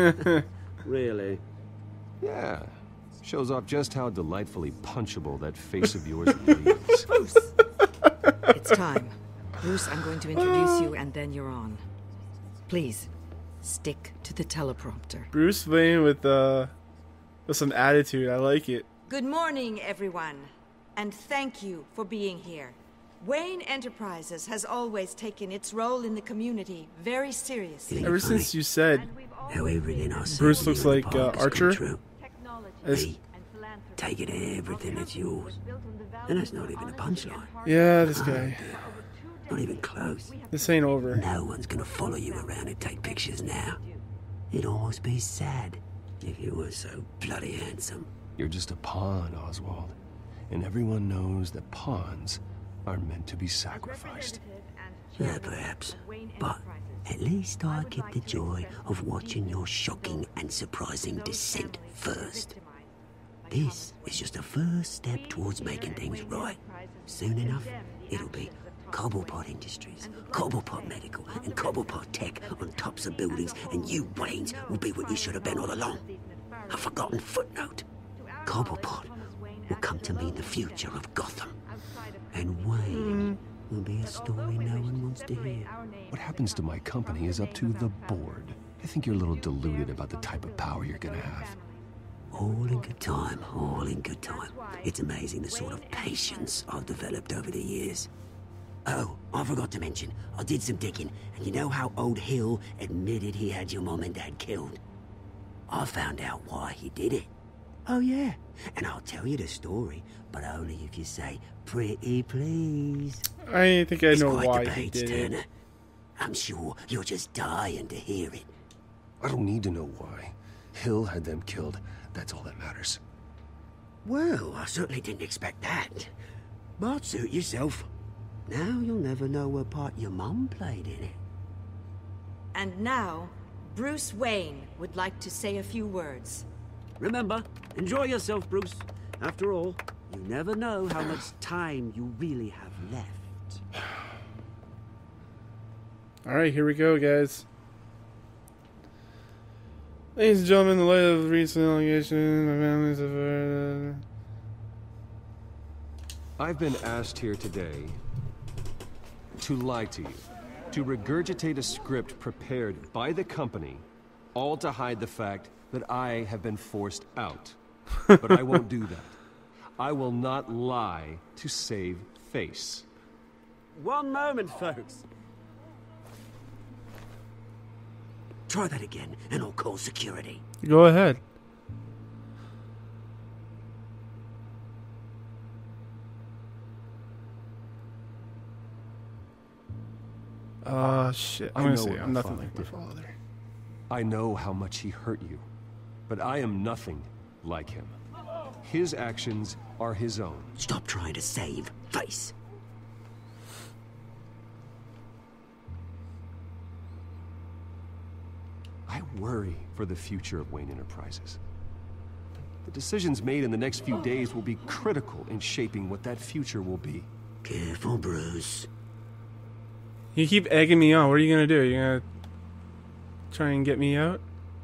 Really? Yeah. Shows off just how delightfully punchable that face of yours really is. Bruce! It's time. Bruce, I'm going to introduce you, and then you're on. Please, stick to the teleprompter. Bruce Wayne with uh with some attitude. I like it. Good morning, everyone. And thank you for being here. Wayne Enterprises has always taken its role in the community very seriously. Ever since you said How everything I Bruce looks like uh, Archer. As- Take it everything that's yours. And that's not even a punchline. yeah, this guy. Not even close. This ain't over. No one's gonna follow you around and take pictures now. It'd almost be sad if you were so bloody handsome. You're just a pawn, Oswald. And everyone knows that pawns are meant to be sacrificed. Yeah, perhaps. But at least I get the joy of watching your shocking and surprising descent first. This is just a first step towards making things right. Soon enough, it'll be Cobblepot Industries, Cobblepot Medical, and Cobblepot Tech on tops of buildings, and you, Waynes, will be what you should have been all along. A forgotten footnote. Cobblepot will come to mean the future of Gotham. And Wayne will be a story no one wants to hear. What happens to my company is up to the board. I think you're a little deluded about the type of power you're gonna have. All in good time, all in good time. It's amazing the sort of patience I've developed over the years. Oh, I forgot to mention, I did some digging, and you know how old Hill admitted he had your mom and dad killed? I found out why he did it. Oh yeah, and I'll tell you the story, but only if you say, pretty please. I think I It's know quite why the he page did turner. it. I'm sure you're just dying to hear it. I don't need to know why. Hill had them killed. That's all that matters. Well, I certainly didn't expect that. But suit yourself. Now you'll never know what part your mum played in it. And now, Bruce Wayne would like to say a few words. Remember, enjoy yourself, Bruce. After all, you never know how much time you really have left. Alright, here we go, guys. Ladies and gentlemen, in the light of the recent allegation, my families have heard, uh... I've been asked here today to lie to you, to regurgitate a script prepared by the company, all to hide the fact that I have been forced out. But I won't do that. I will not lie to save face. One moment, folks. Try that again, and I'll call security. Go ahead. Uh, shit. I'm I gonna know say what I'm my nothing father like my did. father. I know how much he hurt you, but I am nothing like him. His actions are his own. Stop trying to save face. I worry for the future of Wayne Enterprises. The decisions made in the next few days will be critical in shaping what that future will be. Careful, Bruce. You keep egging me on. What are you gonna do? You gonna try and get me out?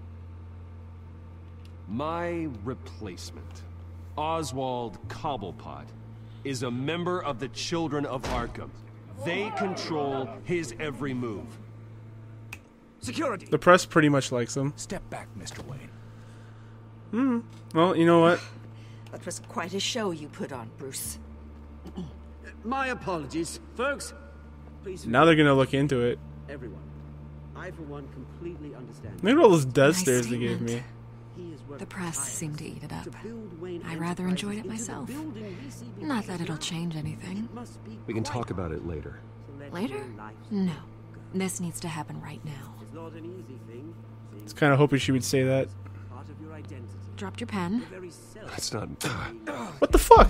My replacement, Oswald Cobblepot, is a member of the Children of Arkham. They control his every move. Security. The press pretty much likes him. Step back, Mister Wayne. Hmm. Well, you know what? That was quite a show you put on, Bruce. My apologies, folks. Please. Now they're gonna look into it. Everyone, I for one completely understand. Look at all those death Nice stares they gave statement. me. The press seemed to eat it up. I rather enjoyed it myself. Not that it'll change anything. We can talk about it later. Later? No. This needs to happen right now. It's not an easy thing. I was kind of hoping she would say that. Part of your identity. Dropped your pen. That's not... What the fuck?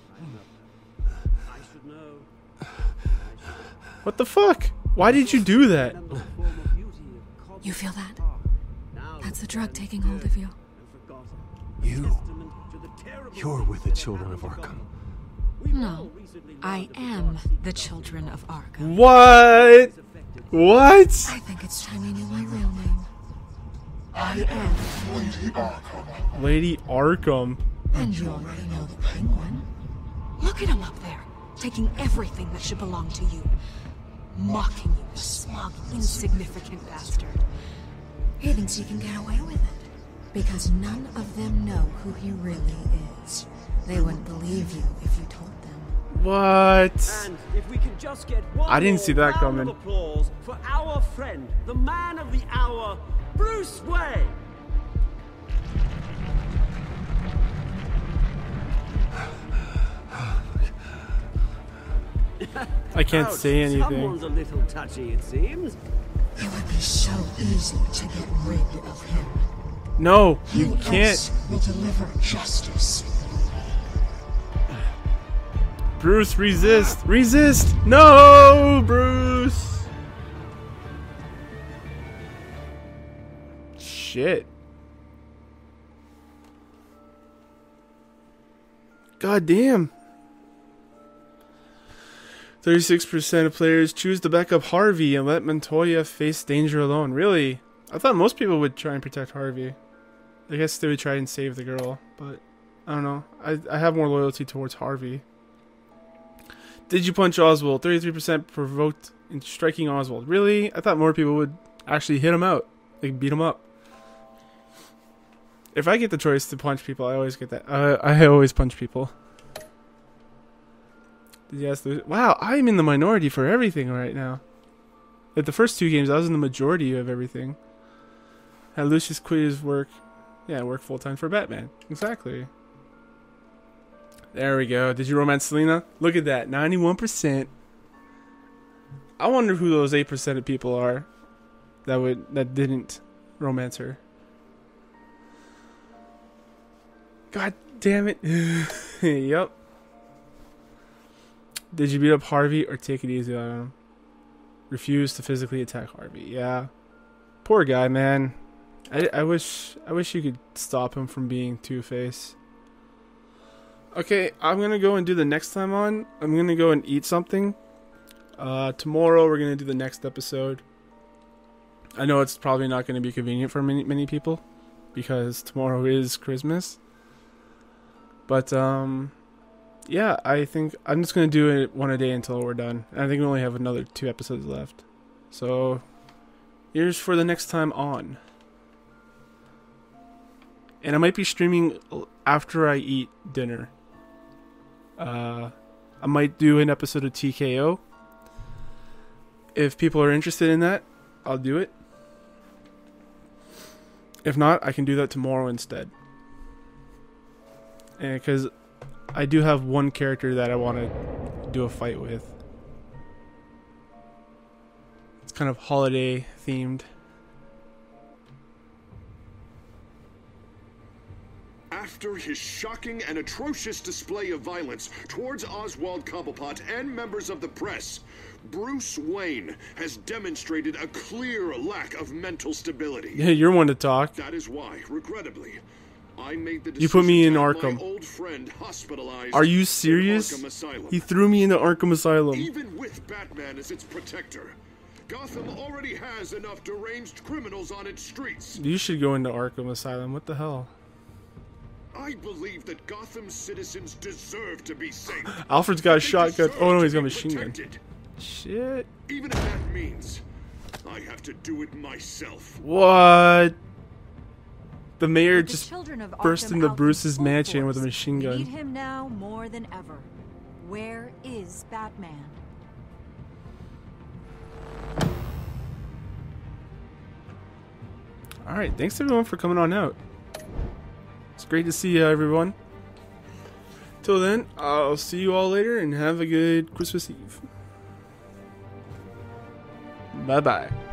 I should know. What the fuck? Why did you do that? You feel that? That's the drug taking hold of you. You... You're with the Children of Arkham. No. I am the Children of Arkham. What? What? I think it's time you knew my real name. I am Lady Arkham. Lady Arkham. And you already know the Penguin. Look at him up there, taking everything that should belong to you. Mocking you, you smug, insignificant bastard. He thinks he can get away with it. Because none of them know who he really is. They wouldn't believe you if you told them. What? And if we could just get one I didn't more see that round coming. of applause for our friend, the man of the hour, Bruce Wayne. I can't Ouch, say anything. Someone's a little touchy, it seems. It would be so easy to get rid of him. No, you Who can't. else will deliver justice? Bruce, resist. Resist. No, Bruce. Shit. God damn. thirty-six percent of players choose to back up Harvey and let Montoya face danger alone. Really? I thought most people would try and protect Harvey. I guess they would try and save the girl, but I don't know. I, I have more loyalty towards Harvey. Did you punch Oswald? thirty-three percent provoked in striking Oswald. Really? I thought more people would actually hit him out. Like, beat him up. If I get the choice to punch people, I always get that. Uh, I always punch people. Did you ask the, wow, I'm in the minority for everything right now. At the first two games, I was in the majority of everything. Had Lucius quit his work. Yeah, work full time for Batman. Exactly. There we go. Did you romance Selena? Look at that, ninety-one percent. I wonder who those eight percent of people are that would that didn't romance her. God damn it. Yep. Did you beat up Harvey or take it easy on him? Refuse to physically attack Harvey. Yeah. Poor guy, man. I, I wish I wish you could stop him from being Two-Face. Okay, I'm gonna go and do the next time on. I'm gonna go and eat something. Uh, tomorrow we're gonna do the next episode. I know it's probably not gonna be convenient for many many people because tomorrow is Christmas. But um, yeah, I think I'm just gonna do it one a day until we're done. And I think we only have another two episodes left. So here's for the next time on. And I might be streaming after I eat dinner. Uh, I might do an episode of T K O. If people are interested in that, I'll do it. If not, I can do that tomorrow instead. And because I do have one character that I want to do a fight with. It's kind of holiday themed. After his shocking and atrocious display of violence towards Oswald Cobblepot and members of the press, Bruce Wayne has demonstrated a clear lack of mental stability. Yeah, you're one to talk. That is why, regrettably, I made the decision you put me in to have Arkham. my old friend hospitalized. Are you serious? In Arkham Asylum. He threw me into Arkham Asylum. Even with Batman as its protector, Gotham already has enough deranged criminals on its streets. You should go into Arkham Asylum. What the hell? I believe that Gotham's citizens deserve to be safe. Alfred's got a They shotgun. deserve Oh no, to he's got a be machine gun. protected. Shit. Even if that means I have to do it myself. What? The mayor The just children of burst Arkham into out Bruce's in full mansion with a force. machine We need gun. him now more than ever. Where is Batman? Alright, thanks everyone for coming on out. It's great to see you, everyone. Till then, I'll see you all later and have a good Christmas Eve. Bye-bye.